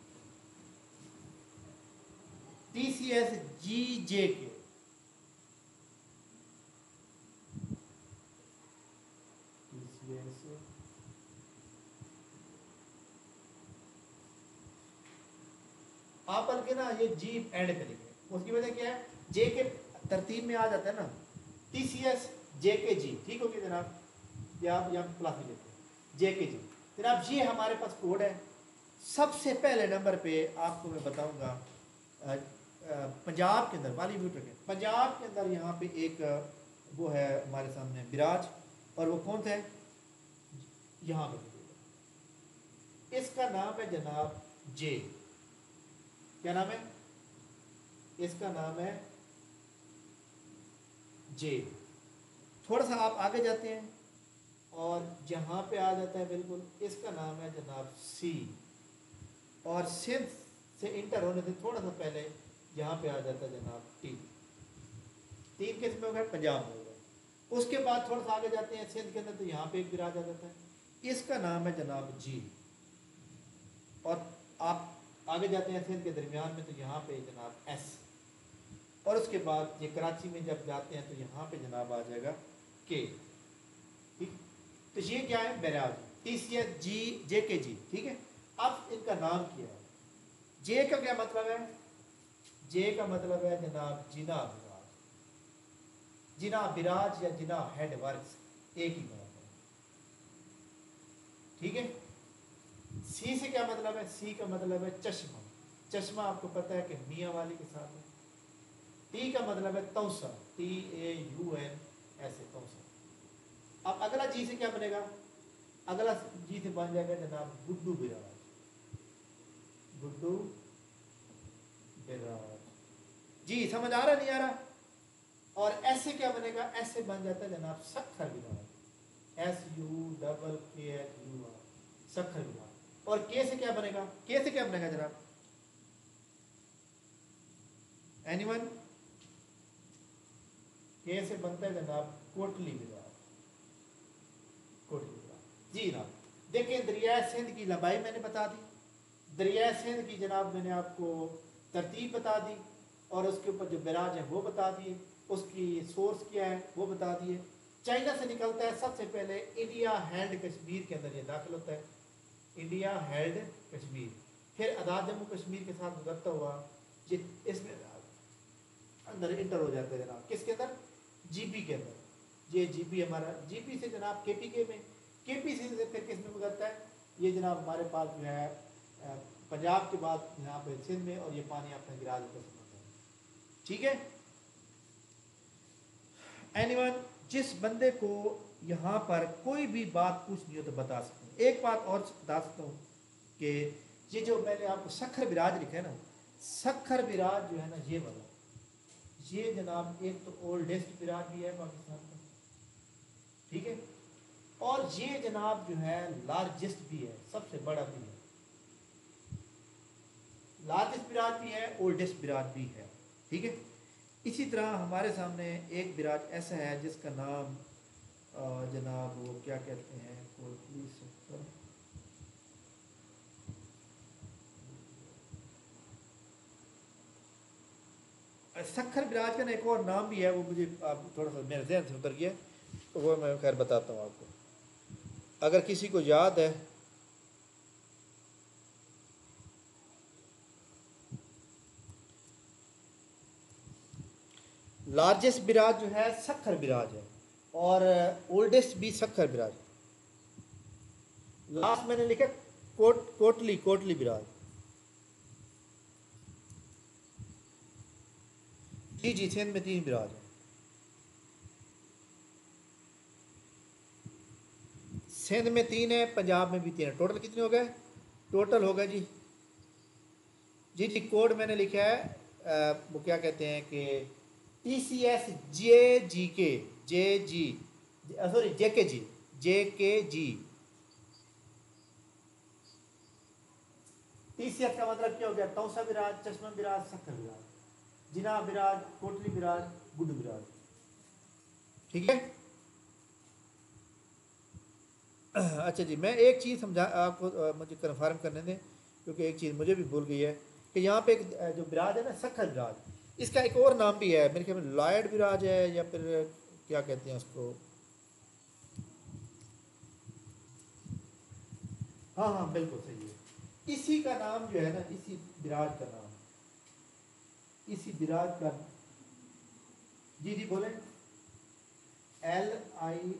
T C S G J के। आप बल्कि ना ये जी एंड पे लिखे, उसकी वजह क्या है? जे के तरतीब में आ जाता है ना, टी सी एस जे के जी, ठीक होगी जनाब। या आप यहाँ प्लस भी लेते हैं जे के जी। जनाब ये हमारे पास कोड है। सबसे पहले नंबर पे आपको मैं बताऊंगा पंजाब के अंदर बॉलीवुड के पंजाब के अंदर यहाँ पे एक वो है हमारे सामने बिराज, और वो कौन सा है? यहाँ पे इसका नाम है जनाब जे। क्या नाम है इसका? नाम है जे। थोड़ा सा आप आगे जाते हैं और जहाँ पे आ जाता है बिल्कुल, इसका नाम है जनाब सी। और सिंध से इंटर होने से थोड़ा सा पहले यहाँ पे आ जाता है जनाब टी। तीन किस में हो गया? पंजाब में हो गया। उसके बाद थोड़ा सा आगे जाते हैं सिंध के अंदर, तो यहाँ पे एक बिराज आ जाता है, इसका नाम है जनाब जी। और आप आगे जाते हैं सिंध के दरमियान में, तो यहाँ पे जनाब एस। और उसके बाद ये कराची में जब जाते हैं तो यहाँ पे जनाब आ जाएगा के। ठीक, तो ये क्या है? Barrage. T C S G J K G, ठीक है। अब इनका नाम क्या है? जे का क्या मतलब है? जे का मतलब है जनाब जिना बिराज। जिना बिराज या जिना हेड वर्क्स एक ही बात है, ठीक है। सी से क्या मतलब है? सी का मतलब है चश्मा। चश्मा आपको पता है कि मियाँ वाली के साथ है। टी का मतलब है Taunsa, T A U N ऐसे तौसा। अब अगला जी से क्या बनेगा? अगला जी से बन जाएगा जनाब गुड्डू बिराज। गुड्डू बिराज। जी समझ आ रहा नहीं आ रहा? और ऐसे क्या बनेगा? ऐसे बन जाता है जनाब Sukkur barrage. S U double K H U R, Sukkur barrage. और के से क्या बनेगा? के से क्या बनेगा जनाब? एनीवन? के से बनता है जनाब कोटली बिराज। कोटली बिराज। जी जनाब देखिए, दरिया सिंध की लंबाई मैंने बता दी, दरिया सिंध की जनाब मैंने आपको तरतीब बता दी, और उसके ऊपर जो बिराज है वो बता दिए, उसकी सोर्स क्या है वो बता दिए। चाइना से निकलता है सबसे पहले, इंडिया हेल्ड कश्मीर के अंदर ये दाखिल होता है, इंडिया हेल्ड कश्मीर। फिर आज़ाद जम्मू कश्मीर के साथ गुजरता हुआ ये इसमें अंदर इंटर हो जाता है जनाब, किसके अंदर? जीपी के अंदर। ये जीपी हमारा, जीपी से जनाब केपी के में, केपी से फिर किस में गुजरता है? ये जनाब हमारे पास जो है पंजाब के बाद यहाँ पे सिंध में, और ये पानी अपना गिरा देता है। ठीक है एनीवन? जिस बंदे को यहाँ पर कोई भी बात पूछनी हो तो बता सकते हैं। एक बात और बता सकता हूँ कि ये जो मैंने आपको सखर बिराज लिखा है ना, सखर बिराज जो है ना ये वाला, ये जनाब एक तो ओल्डेस्ट बिराज भी है पाकिस्तान का, ठीक है, और ये जनाब जो है लार्जेस्ट भी है, सबसे बड़ा भी है। लार्जेस्ट बिराज भी है, ओल्डेस्ट बिराज भी है, ठीक है। इसी तरह हमारे सामने एक बिराज ऐसा है जिसका नाम जनाब वो क्या कहते हैं, कोटली सखर, सखर बिराज का ना एक और नाम भी है, वो मुझे आप थोड़ा सा मेरे ज़हन से उतर गया, तो वो मैं खैर बताता हूँ आपको, अगर किसी को याद है। लार्जेस्ट बिराज जो है सखर बिराज है, और ओल्डेस्ट भी सखर बिराज। लास्ट मैंने लिखा कोट कोटली कोटली बिराज। जी जी सिंध में तीन बिराज है। सिंध में तीन है, पंजाब में भी तीन है। टोटल कितने हो गए? टोटल होगा जी जी जी कोड मैंने लिखा है आ, वो क्या कहते हैं कि टी सी एस जे जी के जे जी सॉरी जे के जी जे के जी। टी सी एस का मतलब क्या हो गया? तौसा बिराज, चश्मा बिराज, सखर बिराज, जिना बिराज, कोटली बिराज, गुड्डू बिराज, ठीक है। अच्छा जी, मैं एक चीज़ समझा आपको, मुझे कन्फर्म करने दें, क्योंकि एक चीज़ मुझे भी भूल गई है कि यहाँ पे एक जो बिराज है ना सखर बिराज, इसका एक और नाम भी है, मेरे ख्याल में लॉयड बिराज है, या फिर क्या कहते हैं उसको, हाँ हाँ बिल्कुल सही है। इसी का नाम जो है ना, इसी बिराज का नाम, इसी बिराज का, जी जी बोले, एल आई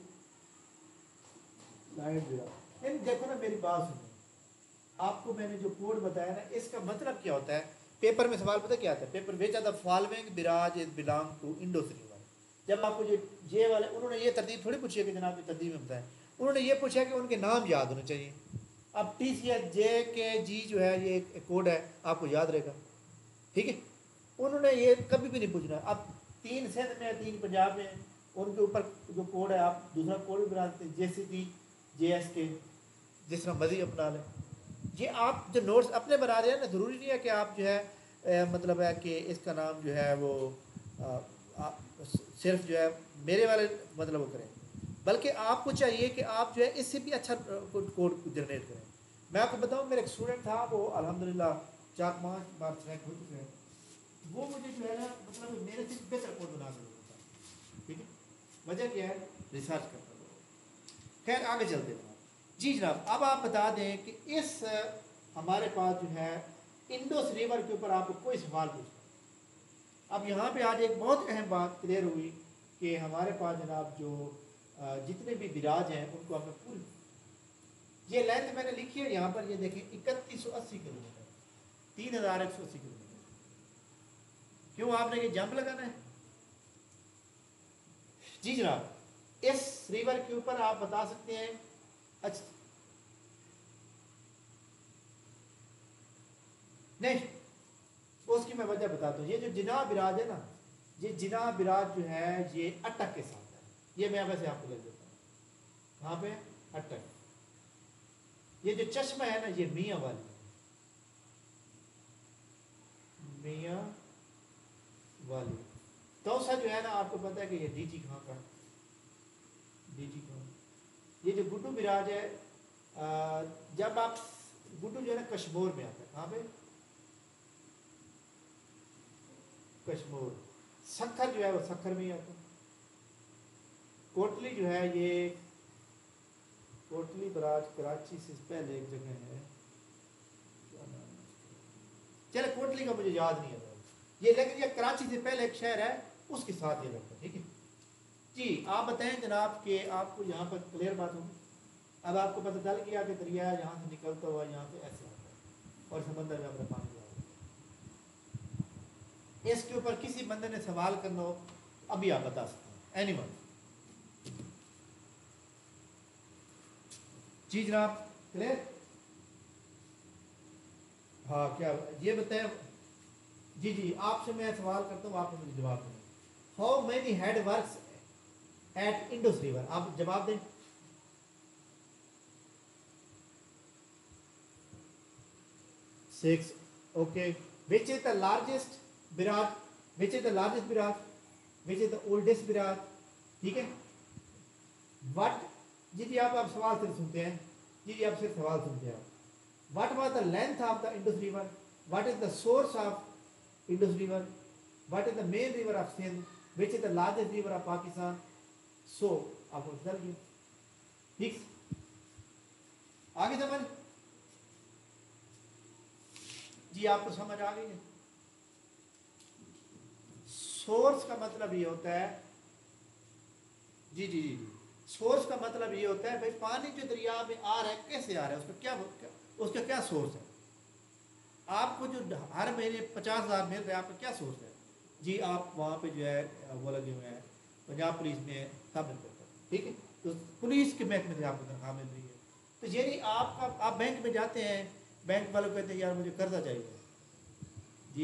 लॉयड बिराज। यानी देखो ना, मेरी बात सुनो, आपको मैंने जो कोड बताया ना, इसका मतलब क्या होता है? पेपर में सवाल पता क्या आता है? Paper which are the following barrage is belong to Indus river. जब आपको ये ये वाले, उन्होंने ये तरतीब थोड़ी पूछी है कि जनाब की तरतीब में बताएं, उन्होंने ये पूछा कि उनके नाम याद होने चाहिए। अब टी सी एस जे के जी जो है ये एक कोड है, आपको याद रहेगा, ठीक है। उन्होंने ये कभी भी नहीं पूछना। अब तीन सिंध में, तीन पंजाब में, उनके ऊपर जो कोड है आप दूसरा कोड भी बना सकते हैं, जे सी टी, जे एस के, जिस तरह मर्जी अपना लें। ये आप जो नोट्स अपने बना रहे हैं ना, ज़रूरी नहीं है कि आप जो है ए, मतलब है कि इसका नाम जो है वो आ, आ, सिर्फ जो है मेरे वाले मतलब वो करें, बल्कि आपको चाहिए कि आप जो है इससे भी अच्छा कोड जनरेट करें। मैं आपको बताऊं, मेरा एक स्टूडेंट था, वो अल्हम्दुलिल्लाह चार पाँच बार सेलेक्ट हो चुके हैं। वो मुझे जो है ना, मतलब मेरे से बेहतर कोड बना कर देता है, ठीक है। वजह क्या है? रिसर्च करता है। खैर आगे चलते हैं जी जनाब। अब आप बता दें कि इस हमारे पास जो है इंडोस रिवर के ऊपर आपको कोई सवाल पूछना। अब यहाँ पे आज एक बहुत अहम बात क्लियर हुई कि हमारे पास जनाब जो जितने भी बिराज हैं उनको हमें पूरी ये लेंथ मैंने लिखी है यहाँ पर, ये देखें इकतीस सौ अस्सी किलोमीटर, तीन हजार एक सौ अस्सी किलोमीटर। क्यों आपने ये जंप लगाना है? जी जनाब, इस रिवर के ऊपर आप बता सकते हैं, अच्छा नहीं, उसकी मैं वजह बताता हूँ। ये जो जिना बिराज है ना, ये जिना बिराज जो है ये अटक के साथ है। ये मैं वैसे आपको लिख देता हूँ, कहाँ पे? अटक। ये जो चश्मा है ना, ये मियाँ वाली, मियाँ वाली। तौसा जो है ना, आपको पता है कि ये डीजी खां का, डीजी खां। ये जो गुड्डू बिराज है, आ, जब आप गुड्डू जो है ना कश्मीर में आता है, कहाँ पे? कश्मीर। सखर जो है वो सखर में ही आता है। कोटली जो है, ये कोटली बराज कराची से पहले एक जगह है, चले कोटली का मुझे याद नहीं है ये, लेकिन ये कराची से पहले एक शहर है, उसके साथ ये लगता है। ठीक है जी, आप बताएं जनाब कि आपको यहाँ पर क्लियर बात होगी। अब आपको पता चल गया कि दरिया यहाँ से निकलता हुआ यहाँ पे ऐसे आता है और समंदर में अपने पानी आता है। इसके ऊपर किसी बंदे ने सवाल करना हो, अभी आप बता सकते हैं। एनिमल। जी जनाब, क्लियर? हाँ, क्या ये बताएं? जी जी, आपसे मैं सवाल करता हूँ, आपने मुझे जवाब दें। How many head works at Indus river? आप जवाब दें। Six. Okay. Which is the largest barrage? Which is the largest barrage? Which is the oldest barrage? ठीक है। व्हाट, जी जी आप आप सवाल सिर्फ सुनते हैं, जी जी आप सिर्फ सवाल सुनते हैं। What was the length of the Indus river? What is the source of Indus river? What is the main river of Sindh? Which is the largest river of Pakistan? So आपको चल गया। ठीक, आगे समझ? जी आपको समझ आ गई है? सोर्स का मतलब ये होता है, जी जी जी सोर्स का मतलब ये होता है भाई पानी जो दरिया में आ रहा है कैसे आ रहा है, उसका क्या, क्या उसका क्या सोर्स है। आपको जो हर महीने पचास हजार मिल रहा है, आपका क्या सोर्स है? जी आप वहाँ पे जो है वो लगे हुए हैं, पंजाब पुलिस में शामिल करते हैं। ठीक है, तो पुलिस के महकमे से आपको तनख्वाह मिल रही है। तो यानी आपका, आप बैंक में जाते हैं, बैंक वालों कहते हैं यार मुझे कर्जा चाहिए, जी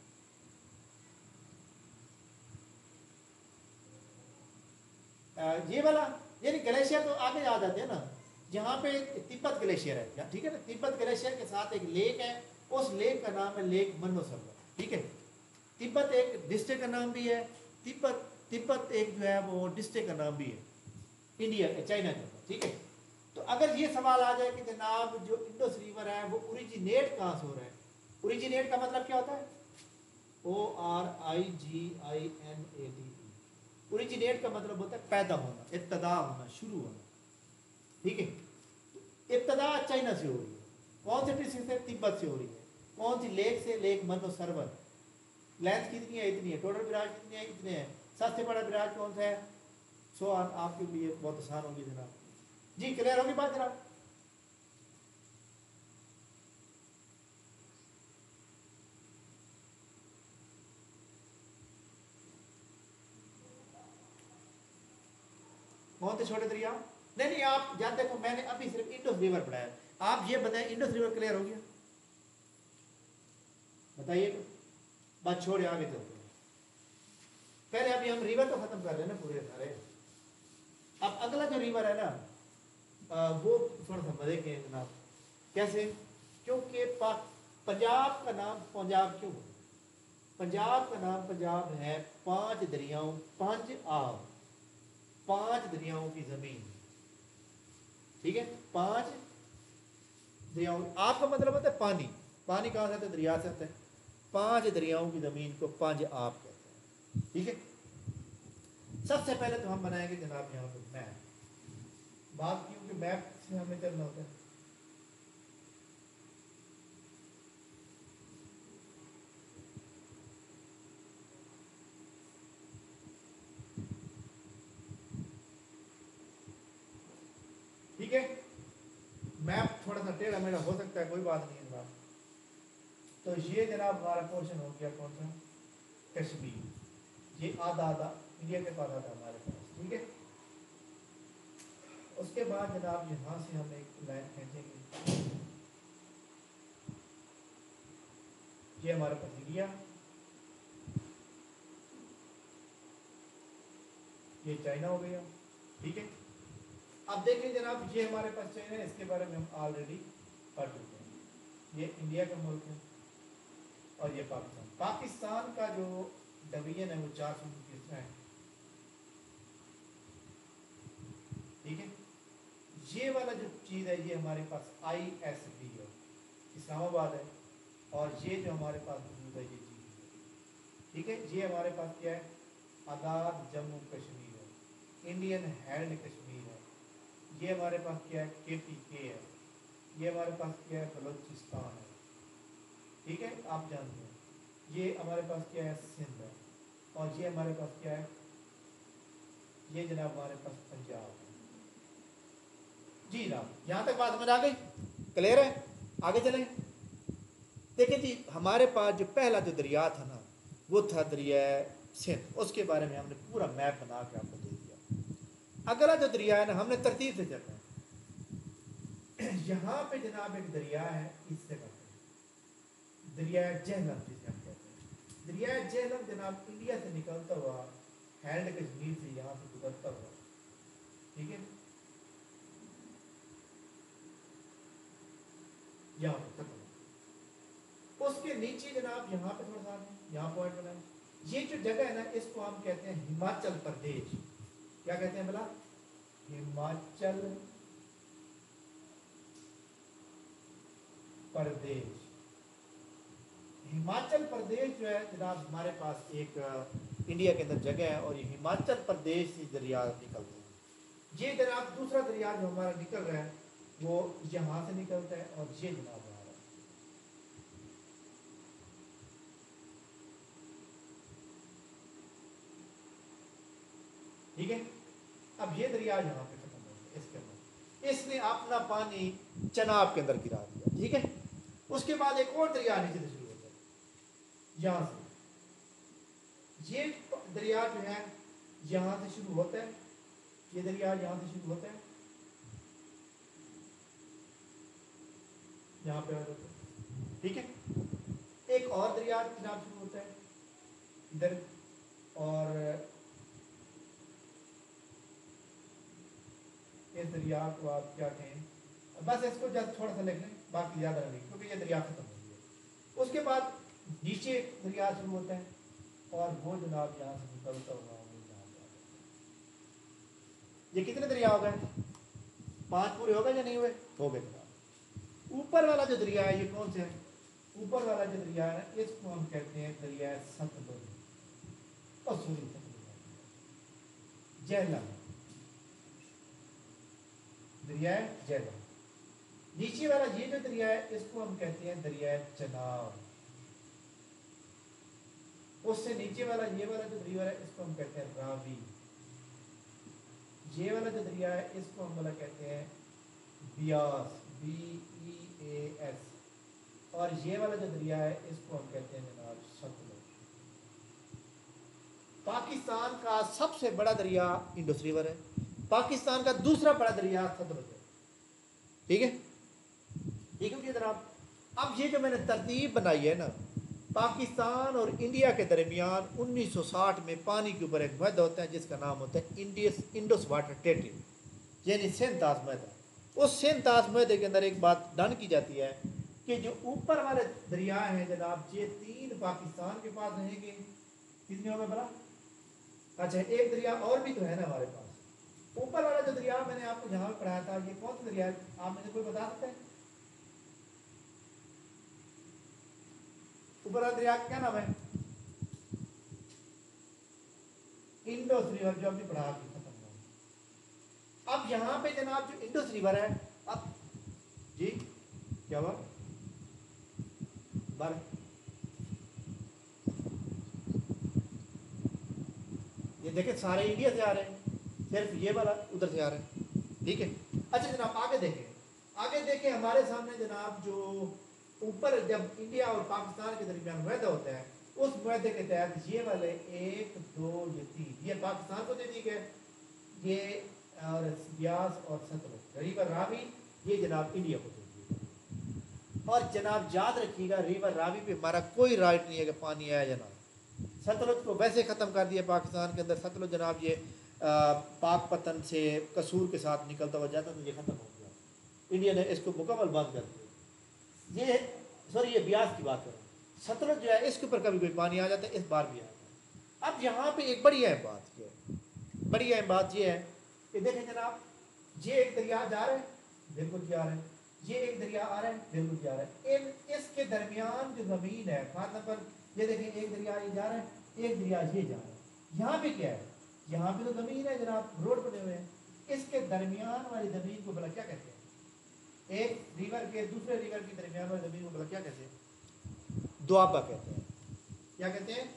आ, ये वाला, यानी ग्लेशियर तो आगे आ जाते हैं ना, जहाँ पे तिब्बत ग्लेशियर है, ठीक है ना, तिब्बत ग्लेशियर के साथ एक लेक है, उस लेक का नाम है लेक मनो सरोवर। ठीक है, तिब्बत एक डिस्ट्रिक्ट का नाम भी है, तिब्बत तिब्बत एक जो है वो डिस्ट्रिक्ट का नाम भी है इंडिया चाइना के अंदर। ठीक है, तो अगर ये सवाल आ जाए कि जनाब जो इंडस रिवर है वो ओरिजिनेट कहाँ से हो रहा है? ओरिजिनेट का मतलब क्या होता है? O R I G I N A T. Originate का मतलब होता है पैदा होना, इब्तदा होना, शुरू होना। ठीक है, इब्तदा चाइना से हो रही है, कौन से डिस्ट्रिक्ट से? तिब्बत से हो रही है। कौन सी लेक से? लेक मनो सरोवर। लेंथ कितनी है? इतनी है। टोटल बिराज कितने हैं? इतने हैं। सबसे बड़ा बिराज कौन सा है? सो आपके लिए बहुत आसान होगी जनाब। जी क्लियर होगी बात जनाब? कौन थे छोटे दरिया? नहीं नहीं, आप जब देखो मैंने अभी सिर्फ इंडस रिवर पढ़ाया, आप ये बताएं इंडस रिवर क्लियर हो गया? बताइए, बात छोड़े आगे चलते हैं। पहले अभी हम रिवर तो खत्म कर रहे हैं ना पूरे सारे। अब अगला जो रिवर है ना, आ, वो थोड़ा सा मजे के जनाब। कैसे? क्योंकि पंजाब का नाम पंजाब क्यों? पंजाब का नाम पंजाब है पांच दरियाओं, पांच आब, पांच दरियाओं की जमीन। ठीक है, पांच दरियाओं, आब का मतलब होता है पानी। पानी कहाँ से आता है? दरिया से आता है। पांच दरियाओं की जमीन को पांच आब कहते हैं। ठीक है, सबसे पहले तो हम बनाएंगे जनाब यहाँ पर मैप। बात क्योंकि मैप से हमें चलना होता है। ठीक है, मैप थोड़ा सा टेढ़ा मेढ़ा हो सकता है, कोई बात नहीं है जनाब। तो ये जनाब हमारा पोर्शन हो गया कौन सा, कश्मीर। ये आधा आधा इंडिया के पास आधा हमारे पास, ठीक है। उसके बाद जनाब यहाँ से हम एक लाइन खींचेंगे, ये हमारे पास इंडिया, ये चाइना हो गया, ठीक है। अब देखें जनाब ये हमारे पास चाइना है, इसके बारे में हम ऑलरेडी पढ़ चुके हैं। ये इंडिया का मुल्क है और ये पाकिस्तान। पाकिस्तान का जो डिवीजन है वो चार सौ उनतीस है, ठीक है। ये वाला जो चीज़ है ये हमारे पास आई एस बी है, इस्लामाबाद है, और ये जो हमारे पास मौजूद है ये जी, ठीक है। ये हमारे पास क्या है, आज़ाद जम्मू कश्मीर है, इंडियन हेल्ड कश्मीर है। ये हमारे पास क्या है, के पी के है। ये हमारे पास क्या है, बलोचिस्तान है, ठीक है, आप जानते हैं। ये हमारे पास क्या है, सिंध है, और ये हमारे पास क्या है, ये जनाब हमारे पास पंजाब है। जी जनाब यहाँ तक बात समझ आ गई, क्लियर है, आगे चलें। देखिए जी हमारे पास जो पहला जो दरिया था ना वो था दरिया सिंध, उसके बारे में हमने पूरा मैप बना के आपको दे दिया। अगला जो दरिया है ना हमने तरतीब से चलना है। यहाँ पे जनाब एक दरिया है, इससे कहते हैं दरिया झेलम, जिसे हम कहते हैं दरिया झेलम जनाब इंडिया से निकलता हुआ हेल्ड कश्मीर से यहाँ से गुजरता हुआ, ठीक है, यहाँ पे खत्म। उसके नीचे जनाब यहाँ पे थोड़ा सा यहाँ पॉइंट बनाए, ये जो जगह है ना इसको हम कहते हैं हिमाचल प्रदेश। क्या कहते हैं बोला, हिमाचल प्रदेश। हिमाचल प्रदेश जो है जनाब हमारे पास एक इंडिया के अंदर जगह है, और ये हिमाचल प्रदेश से दरिया निकलते हैं। ये जनाब दूसरा दरिया जो हमारा निकल रहा है वो यहाँ से निकलता है, और ये जनाब हमारा ठीक है। अब ये दरिया यहाँ पे खत्म हो गया, इसके अंदर इसने अपना पानी चनाब के अंदर गिरा दिया, ठीक है। उसके बाद एक और दरिया नीचे से शुरू होता है, यहाँ से ये दरिया जो है यहाँ से शुरू होता है, ये दरिया यहाँ से शुरू होता है, यहाँ पे आ जाता है, ठीक है। एक और दरिया जनाब शुरू होता है इधर, और इस दरिया को आप क्या कहें, बस इसको जस्ट थोड़ा सा लिख लें, बाकी ज़्यादा नहीं, क्योंकि ये दरिया खत्म हो गया। उसके बाद नीचे एक दरिया शुरू होता है, और वो जनाब यहाँ से निकलता हुआ वो यहाँ पे आता है। ये कितने दरिया हो गए, पांच पूरे हो गए या नहीं हुए, हो गए जनाब। ऊपर वाला जो दरिया है ये कौन सा है, ऊपर वाला जो दरिया है इसको हम कहते हैं दरिया सतलुज, और सॉरी झेलम, दरिया झेलम। नीचे वाला ये जो दरिया है इसको हम कहते हैं दरिया चनाब। उससे नीचे वाला ये वाला जो दरिया है इसको हम कहते हैं रावी। ये वाला जो दरिया है इसको हम वाला कहते हैं Beas, B E A S. और ये वाला जो दरिया है इसको हम कहते हैं जनाब सतलुज। पाकिस्तान का सबसे बड़ा दरिया इंडस रिवर है, पाकिस्तान का दूसरा बड़ा दरिया सतलुज है, ठीक है, ठीक है जनाब। अब ये जो मैंने तरतीब बनाई है ना, पाकिस्तान और इंडिया के दरमियान उन्नीस सौ साठ में पानी के ऊपर एक मुआहदा होता है जिसका नाम होता है इंडियस इंडस वाटर ट्रीटी, यानी सिंध ताश मुआहदा। उस सिंध ताश मुआहदे के अंदर एक बात डन की जाती है कि जो ऊपर वाले दरिया हैं जनाब ये तीन पाकिस्तान के पास रहेंगे, कितने होंगे बड़ा, अच्छा एक दरिया और भी तो है ना हमारे पास। ऊपर वाला जो दरिया मैंने आपको जहाँ पे पढ़ाया था ये कौन सा दरिया है, आप मुझे कोई बता सकते हैं, ऊपर वाला दरिया क्या नाम है, इंडस रिवर, जो अभी पढ़ा के खत्म हुआ। अब यहाँ पे जनाब जो इंडस रिवर है, अब जी क्या हुआ बार ये देखें सारे इंडिया से आ रहे हैं, सिर्फ ये वाला उधर से आ रहे हैं, ठीक है। अच्छा जनाब आगे देखें, आगे देखें हमारे सामने जनाब जो ऊपर जब इंडिया और पाकिस्तान के दरमियान मुआहदा होता है, उस मुआहदे के तहत ये वाले एक दो ये तीन ये पाकिस्तान को दे दी गए, ये और ब्यास और सतलुज रिवर रावी ये जनाब इंडिया को दे दी। और जनाब याद रखिएगा रिवर रावी पे हमारा कोई राइट नहीं है कि पानी आया या ना। सतलुज को वैसे ख़त्म कर दिया पाकिस्तान के अंदर। सतलुज जनाब ये आ, पाक पतन से कसूर के साथ निकलता हुआ जाता तो ये ख़त्म हो गया, इंडिया ने इसको मुकम्मल बंद कर दिया। ये सॉरी ये ब्यास की बात करें, सतलुज जो है इसके ऊपर कभी कोई पानी आ जाता है, इस बार भी आया। अब यहाँ पे एक बड़ी अहम बात ये है, बड़ी अहम बात ये है कि देखें जनाब ये एक दरिया जा रहा है बिल्कुल जा रहा है, ये एक दरिया आ रहा है बिल्कुल जा रहा है, इन इसके दरमियान जो ज़मीन है खास पर ये देखें एक दरिया ये जा रहा है, एक दरिया ये जा रहा है। यहाँ पे क्या है, यहाँ पे तो ज़मीन है जनाब, रोड बने हुए हैं, इसके दरमियान वाली ज़मीन को भला क्या कहते हैं? एक रिवर के दूसरे रिवर के दरमियान वाली ज़मीन को भला क्या कहते हैं? दुआबा कहते हैं। क्या कहते हैं?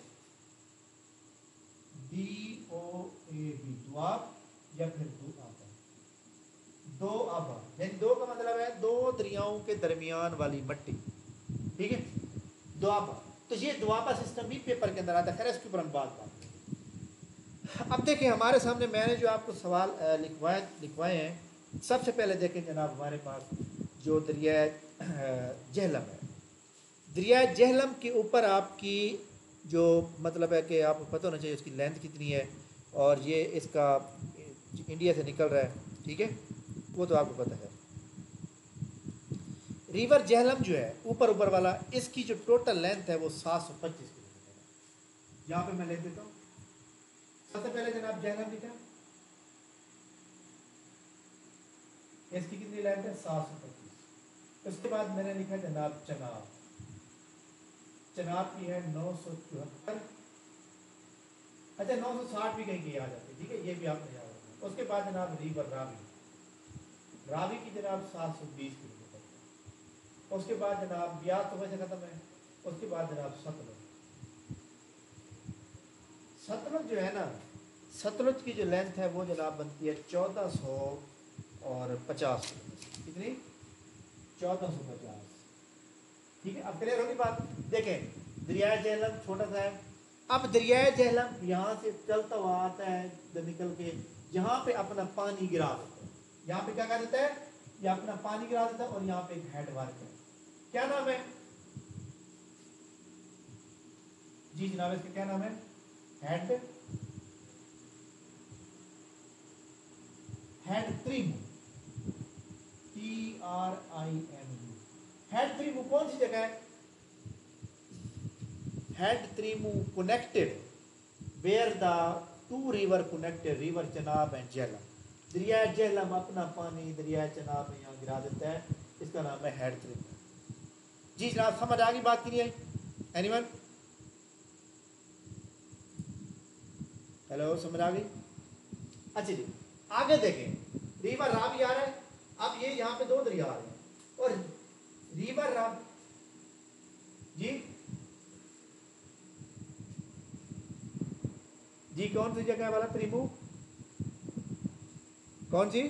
D O A B Doab या फिर दुआबा, दो आबा, यानी दो का मतलब है दो दरियाओं के दरमियान वाली मट्टी, ठीक है, दुआबा। तो ये दुआबा सिस्टम भी पेपर के अंदर आता है, खैर इसके ऊपर हम बात बात करें। अब देखिए हमारे सामने मैंने जो आपको सवाल लिखवाए लिखवाए हैं, सबसे पहले देखें जनाब हमारे पास जो दरिया जहलम है, दरिया जहलम के ऊपर आपकी जो मतलब है कि आपको पता होना चाहिए उसकी लेंथ कितनी है और ये इसका इंडिया से निकल रहा है, ठीक है, वो तो आपको पता है। रिवर जहलम जो है ऊपर ऊपर वाला, इसकी जो टोटल लेंथ है वो सात सौ पच्चीस किलोमीटर है। यहाँ पे मैं लिख देता हूँ, सबसे पहले जनाब जहलम लिखा, इसकी कितनी लेंथ है? सात सौ पच्चीस। उसके बाद मैंने लिखा जनाब चनाब, चनाब की है नौ सौ चौहत्तर, अच्छा नौ सौ साठ भी कहीं की आ जाती है, ठीक है, ये भी आपने याद रखना। उसके बाद जनाब रिवर रावी, रावी की जनाब सात सौ बीस किलोमीटर। उसके बाद जनाब ब्यास तो वैसे ख़त्म है। उसके बाद जनाब सतलुज, सतलुज जो है ना, सतलुज की जो लेंथ है वो जनाब बनती है चौदह सौ और पचास, कितनी? चौदह सौ पचास, ठीक है। अब क्लियर होगी बात। देखें दरिया जहलम छोटा सा है, अब दरिया जहलम यहाँ से चलता हुआ आता है जब निकल के यहाँ पे अपना पानी गिरा देता है, यहाँ पे क्या कर देता है, ये अपना पानी गिरा देता है और यहाँ पे एक हेड वर्क है, क्या नाम है? जी जनाब इसका क्या नाम है? Head head Trimmu, T R I M U. Head Trimmu कौन सी जगह है? Head Trimmu connected where the two river connected, river Chenab and Jhelum. दरिया जहलम अपना पानी दरिया चनाब में यहाँ गिरा देता है, इसका नाम है हेड त्रिमु। जी जनाब समझ आ गई बात की नहीं आई? एनीवन? हेलो समझ आ गई? अच्छा जी आगे देखें, रिवर रावी आ रहा है, अब ये यहाँ पे दो दरिया आ रहे हैं और रिवर रावी जी जी कौन सी जगह वाला त्रिमु, कौन सी?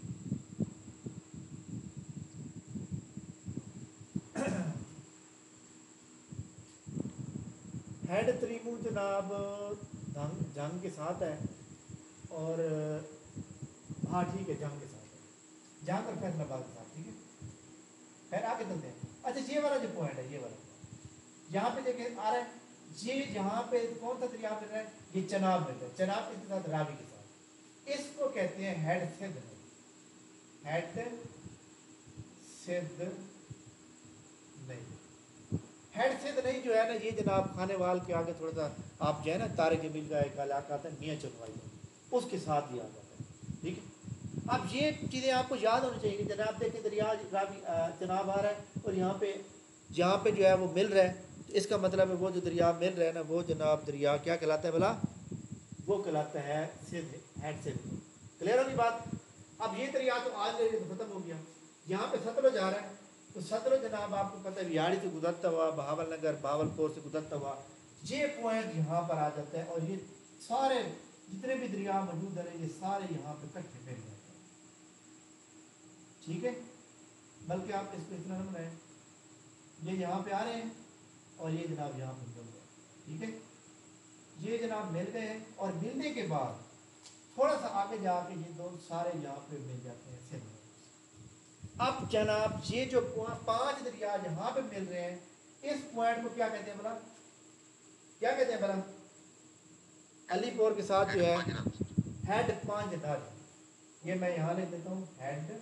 हेड त्रिमु जनाब जंग जंग के साथ है और हाँ ठीक है जंग के साथ है, जंग और फैसलाबाद के साथ, ठीक है। फिर आगे चलते हैं। अच्छा ये वाला जो पॉइंट है, ये वाला यहाँ पे देखिए आ रहा है, ये यहाँ पे कौन सा दरिया मिल रहा है? ये चनाब मिल रहा है, चनाब इसके साथ रावी के साथ, इसको कहते हैं हेड सिद्ध, हेड सिद्ध नहीं, हेड सिद्ध नहीं जो है ना, ये जनाब खाने वाल के आगे थोड़ा सा आप जो है ना तारे जमील का एक इलाका आता है मियाँ चौधरी, उसके साथ ही आ जाता है, ठीक है। अब ये चीज़ें आपको याद होनी चाहिए कि जनाब देखें दरिया रावी चनाब आ रहा है और यहाँ पे जहाँ पे जो है वो मिल रहा है, तो इसका मतलब है वो जो दरिया मिल रहा है ना वो जनाब दरिया क्या कहलाता है भला? वो कहलाता है सिद्ध, हेड सिद्ध। क्लियर होगी बात? अब ये दरिया तो आज खत्म हो गया, यहाँ पे सतलुज आ रहा है, तो सतलुज जनाब आपको पता है बिहाड़ी से गुजरता हुआ बहावल नगर बावलपुर से गुजरता हुआ ये पॉइंट यहाँ पर आ जाता है और ये सारे जितने भी दरिया मौजूद है ये सारे यहाँ पे इकट्ठे मिल जाते हैं, ठीक है। बल्कि आप इसको इतना न बनाएं, ये यहाँ पे आ रहे हैं और ये जनाब यहाँ पे मिल गए, ठीक है। ये जनाब मिल गए हैं और मिलने के बाद थोड़ा सा आगे जाके ये दो सारे यहाँ पे मिल जाते हैं सिंध। अब जनाब ये जो पांच दरिया यहाँ पे मिल रहे हैं, इस पॉइंट को क्या कहते हैं भला, क्या कहते हैं भला? अलीपुर के साथ जो है हेड पांच नद, ये मैं यहाँ लिख देता हूँ, हेड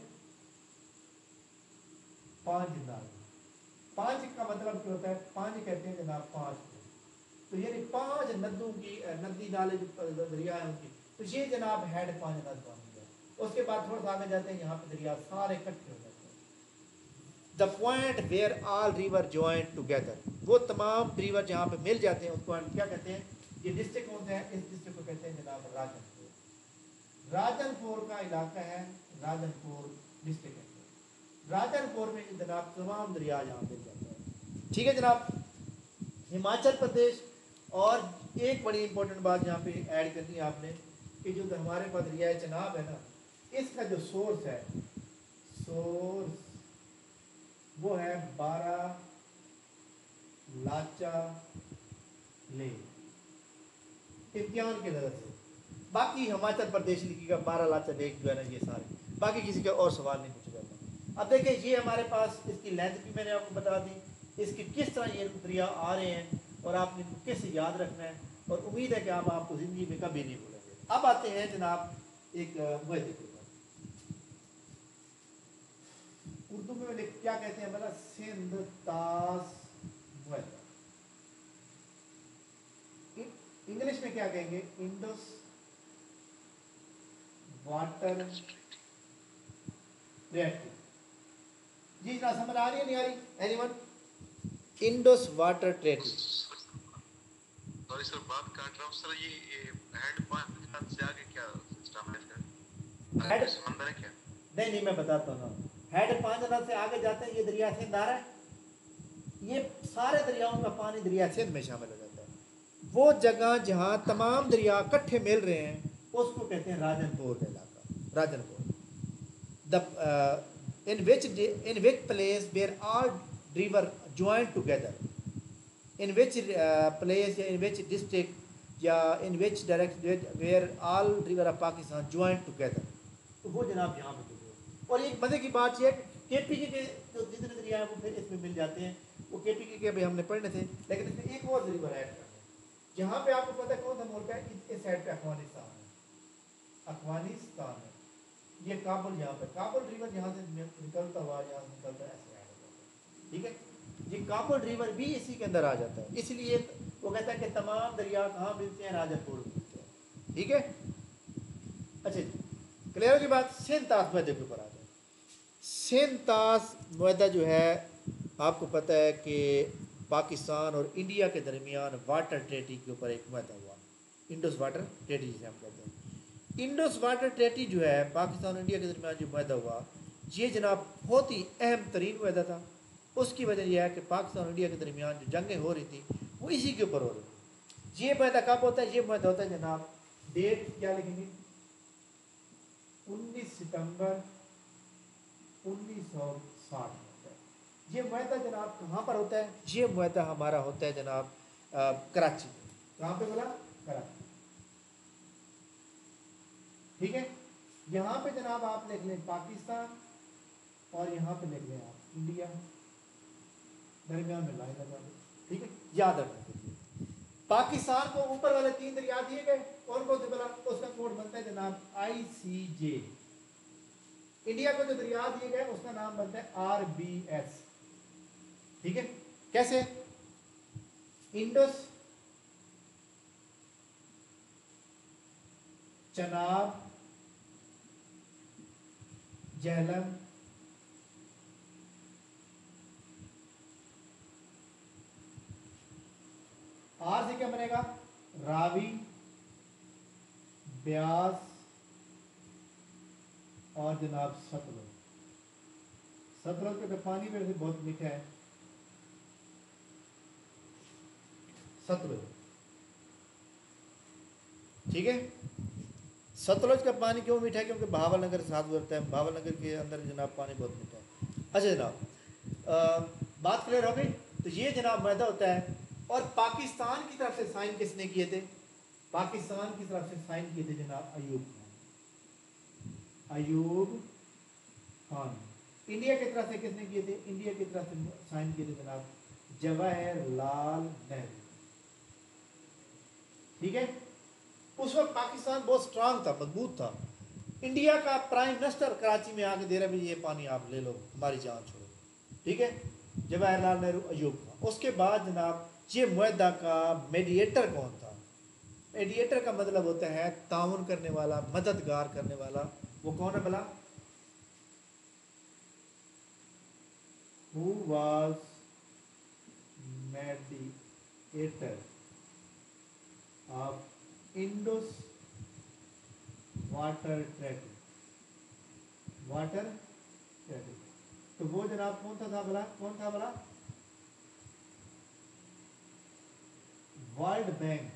पांच नद। पांच का मतलब क्या होता है? पांच कहते हैं जनाब पांच, तो यानी पांच नदों की नदी नाले जो दरिया है उनकी, तो ये जनाब हेड पांच नद बन गया। उसके बाद थोड़ा सा आगे जाते हैं, यहाँ पे दरिया सारे इकट्ठे हो जाते हैं। The point where all river join together, वो तमाम रिवर जहाँ पे मिल जाते हैं उसको क्या कहते हैं? ये डिस्ट्रिक्ट कौन सा है? इस डिस्ट्रिक्ट को कहते हैं जनाब राजनपुर। राजनपुर का इलाका है, राजनपुर डिस्ट्रिक्ट है। राजनपुर में जनाब तमाम दरिया यहाँ मिल जाते हैं, ठीक है जनाब। हिमाचल प्रदेश, और एक बड़ी इंपॉर्टेंट बात यहाँ पे ऐड करनी है आपने कि जो हमारे पास दरिया चनाब है ना, इसका जो सोर्स है, सोर्स वो है बारह लाचा ले, इम्तिहान की नजर से। बाकी हिमाचल प्रदेश लिखिएगा बारह लाचा लेक जो है ना, ये सारे, बाकी किसी का और सवाल नहीं पूछा जाता। अब देखिए ये हमारे पास इसकी लेंथ भी मैंने आपको बता दी, इसकी किस तरह ये दरिया आ रहे हैं और आपने कैसे याद रखना है, और उम्मीद है कि आप आपको ज़िंदगी में कभी नहीं भूलेंगे। अब आते हैं जनाब एक मुहद्दे के ऊपर, उर्दू में लिख क्या कहते हैं बोला? सिंध तास मुहद्दा। इंग्लिश में क्या कहेंगे? Indus water treaty. जी ना समझ आ रही है नहीं आ रही? Anyone? Indus water treaty. Sorry sir बात काट रहा हूँ सर, ये हेड पांच से आगे क्या सिस्टम है इसका? हेड समंदर है क्या? नहीं नहीं मैं बताता हूँ ना, हेड पांच नद से आगे जाते हैं, ये दरिया सिंध आ रहा है, ये सारे दरियाओं का पानी दरिया सिंध में शामिल हो जाता है। वो जगह जहाँ तमाम दरिया इकट्ठे मिल रहे हैं उसको कहते हैं राजनपुर इलाका, Rajanpur. The in which in which place where all river join together, in which place या इन विच डिस्ट्रिक्ट या in which direct where all river of Pakistan join together, तो वो जनाब यहाँ पे। और एक मजे की बात यह है कि के पी के के जो जितने दरिया हैं वो फिर इसमें मिल जाते हैं, वो के पी के के भी हमने पढ़ने थे, लेकिन इसमें एक और रिवर ऐड करना है। जहाँ पे आपको पता है कौन सा मुल्क है, इस साइड पे अफगानिस्तान है, अफगानिस्तान है। ये काबुल, यहाँ पे काबुल रिवर यहाँ से निकलता हुआ यहाँ से निकलता है, ऐसे ऐड हो जाता है, ठीक है। ये काबुल रिवर भी इसी के अंदर आ जाता है, इसलिए वो कहता है कि तमाम दरिया कहाँ मिलते हैं? राजनपुर मिलते हैं, ठीक है। अच्छा क्लियर होगी बात? सिंध तास मुहद्दे के ऊपर आ जाए। सिंध तास मुहद्दा जो है आपको पता है कि पाकिस्तान और इंडिया के दरमियान वाटर ट्रेटी के ऊपर एक मुहद्दा हुआ, इंडस वाटर ट्रेटी जिसे हम कहते हैं। इंडस वाटर ट्रेटी जो है पाकिस्तान और इंडिया के दरमियान जो मुहद्दा हुआ, ये जनाब बहुत ही अहम तरीन मुहद्दा था। उसकी वजह यह है कि पाकिस्तान और इंडिया के दरमियान जो जंगें हो रही थी वो इसी के ऊपर हो रही थी। ये मुहद्दा कब होता है? ये मुहद्दा होता है जनाब, डेट क्या लिखेंगे? उन्नीस सितंबर उन्नीस सौ साठ होता है। ये मुहद्दा जनाब कहाँ पर होता है? ये मुहद्दा हमारा होता है जनाब आ, कराची। कहाँ पे बोला? कराची, ठीक है। यहाँ पे जनाब आप लिख लें पाकिस्तान और यहाँ पे लिख लें आप इंडिया, दरमियान में लाइन लगा दें, ठीक है। याद रखना, पाकिस्तान को ऊपर वाले तीन दरिया दिए गए और को बोला उसका कोड बनता है जनाब आई सी जे। इंडिया को जो दरिया दिए गए उसका नाम बनता है आर बी एस, ठीक है। कैसे? इंडस, चनाब, झेलम, आर से क्या बनेगा? रावी, ब्यास और जनाब सतलुज। सतलुज का पानी में बहुत मीठा है, सतलुज, ठीक है। सतलुज का पानी क्यों मीठा है? क्योंकि बहावल नगर साथ गुजरता है, बहावल नगर के अंदर जनाब पानी बहुत मीठा है। अच्छा जनाब, अ, बात क्लियर हो गई। तो ये जनाब मैदा होता है, और पाकिस्तान की तरफ से साइन किसने किए थे? पाकिस्तान की तरफ से साइन किए थे जनाब अयूब खान, अयूब खान। इंडिया की तरफ से किसने किए थे? इंडिया की तरफ से साइन किए थे जनाब जवाहरलाल नेहरू। ठीक है, उस वक्त पाकिस्तान बहुत स्ट्रांग था, मजबूत था। इंडिया का प्राइम मिनिस्टर कराची में आके दे रहा है, ये पानी आप ले लो, हमारी जान छोड़ो। ठीक है, जवाहरलाल नेहरू, अयूब खान। उसके बाद जनाब ये मुआहदा का मीडिएटर कौन था? मीडिएटर का मतलब होता है ताउन करने वाला, मददगार करने वाला। वो कौन है भला? Who was mediator of Indus water trading, water trading. तो वो जनाब कौन था, था भला? कौन था भला? World bank.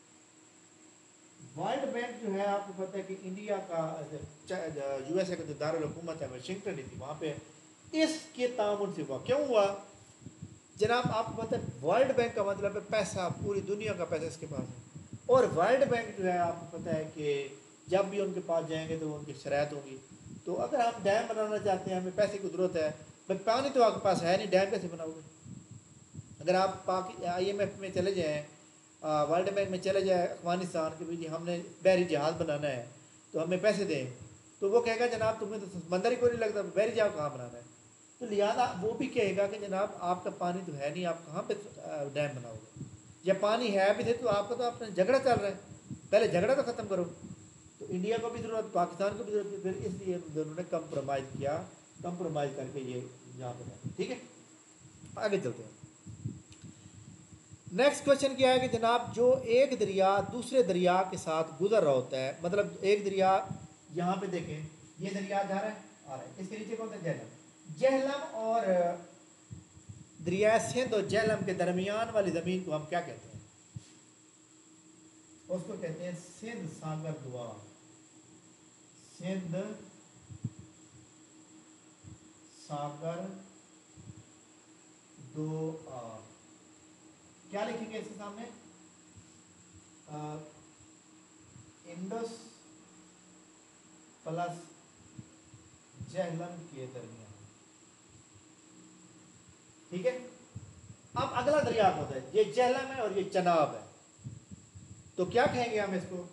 वर्ल्ड बैंक जो है आपको पता है कि इंडिया का, यूएसए का जो दारुल हुकूमत है वाशिंगटन थी, वहाँ पे इसके तामुन से हुआ। क्यों हुआ जनाब? आपको पता है वर्ल्ड बैंक का मतलब है पैसा, पूरी दुनिया का पैसा इसके पास है। और वर्ल्ड बैंक जो है आपको पता है कि जब भी उनके पास जाएंगे तो उनकी शरायत होगी। तो अगर हम डैम बनाना चाहते हैं, हमें पैसे की ज़रूरत है, भाई पानी तो आपके पास है नहीं, डैम कैसे बनाओगे? अगर आप पाकि आई एम एफ में चले जाएँ, वर्ल्ड बैंक में चले जाए अफगानिस्तान के, भाई जी हमने बहरी जहाज़ बनाना है तो हमें पैसे दें, तो वो कहेगा जनाब तुम्हें तो समंदर ही कोई नहीं लगता, बहरी जहाज़ कहाँ बनाना है? तो लिहाजा वो भी कहेगा कि जनाब आपका पानी तो है नहीं, आप कहाँ पे डैम बनाओगे? या पानी है भी थे तो आपका तो अपना झगड़ा चल रहा है, पहले झगड़ा तो ख़त्म करो। तो इंडिया को भी ज़रूरत, पाकिस्तान को भी ज़रूरत, फिर इसलिए दोनों ने कंप्रोमाइज़ किया, कंप्रोमाइज़ करके ये यहाँ पर। ठीक है, आगे चलते हैं। नेक्स्ट क्वेश्चन क्या है कि जनाब जो एक दरिया दूसरे दरिया के साथ गुजर रहा होता है, मतलब एक दरिया, यहाँ पे देखें ये दरिया जा रहा है, आ रहा है, इसके नीचे कौन सा? झेलम। झेलम और दरिया सिंध और झेलम के दरमियान वाली ज़मीन को हम क्या कहते हैं? उसको कहते हैं सिंध सागर दुआ। सिंध सागर दो आ, क्या लिखेंगे इसके सामने? इंडस प्लस झेलम के दरमियान। ठीक है, अब अगला दरिया कौन सा है? ये झेलम है और ये चनाब है, तो क्या कहेंगे हम इसको?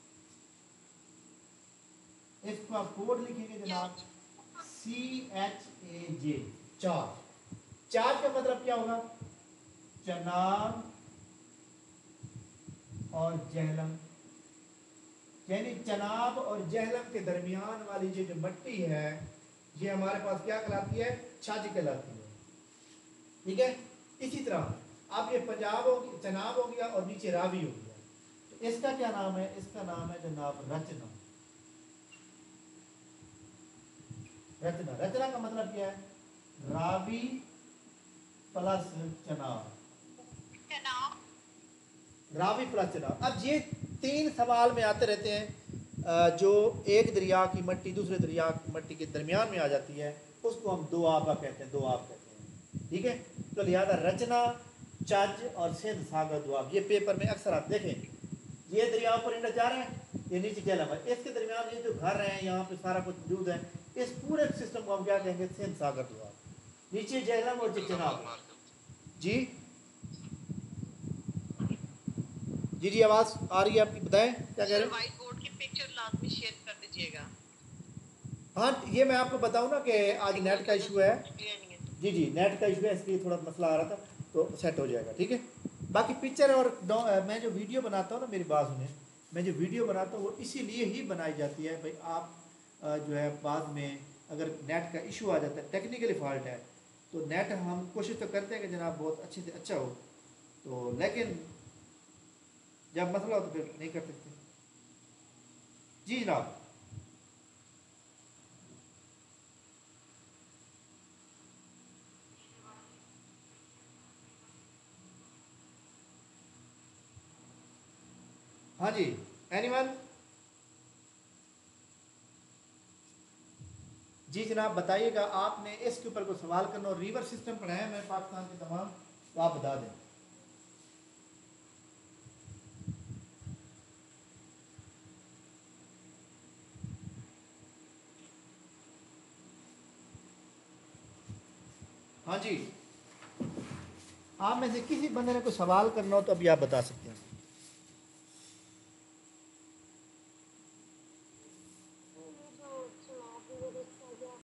इसको आप कोड लिखेंगे जनाब C H A J, charge. Charge का मतलब क्या होगा? चनाब और झेलम, यानी चनाब और झेलम के दरमियान वाली जो जो मट्टी है ये हमारे पास क्या कहलाती है? छाजी कहलाती है। ठीक है, इसी तरह अब ये पंजाब हो गया, चनाब हो गया और नीचे रावी हो गया, तो इसका क्या नाम है? इसका नाम है जनाब रचना। रचना, रचना का मतलब क्या है? Ravi plus Chenab, Ravi plus Chenab. अब ये तीन सवाल में आते रहते हैं, जो एक दरिया की मट्टी दूसरे दरिया की मट्टी के दरमियान में आ जाती है, उसको हम दो आबा कहते हैं, दो आब कहते हैं। ठीक है, तो लिहाजा रचना, चज और सिंध सागर दुआब, ये पेपर में अक्सर आप देखें, ये दरिया ऊपर इंडस जा रहा है, ये नीचे झेलम है, इसके दरमियान ये जो घर है यहाँ पे सारा कुछ मौजूद है, इस पूरे सिस्टम को हम क्या कहेंगे? सिंध सागर दुआब। नीचे झेलम और चनाब। जी जी जी, आवाज़ आ रही है आपकी, बताएं क्या कह रहे हैं? व्हाइट बोर्ड की पिक्चर लाजमी शेयर कर दीजिएगा। हाँ, ये मैं आपको बताऊं ना कि आज नेट का इशू है। जी जी, नेट का इशू है, इसलिए थोड़ा मसला आ रहा था, तो सेट हो जाएगा। ठीक है, बाकी पिक्चर और मैं जो वीडियो बनाता हूँ ना, मेरी बात सुने, मैं जो वीडियो बनाता हूँ वो इसीलिए ही बनाई जाती है भाई, आप जो है बाद में अगर नेट का इशू आ जाता है, टेक्निकली फॉल्ट है, तो नेट हम कोशिश तो करते हैं कि जनाब बहुत अच्छे से अच्छा हो, तो लेकिन जब मसला हो तो फिर नहीं कर सकते। जी जनाब, हाँ जी, एनीवन? جی جناب بتائیے گا، آپ نے اس کے اوپر کوئی سوال کرنا اور ریور سسٹم پڑھایا ہے میں پاکستان کے تمام، تو آپ بتا دیں۔ ہاں جی، آپ میں سے کسی بندے نے کوئی سوال کرنا ہو تو ابھی آپ بتا سکتے ہیں۔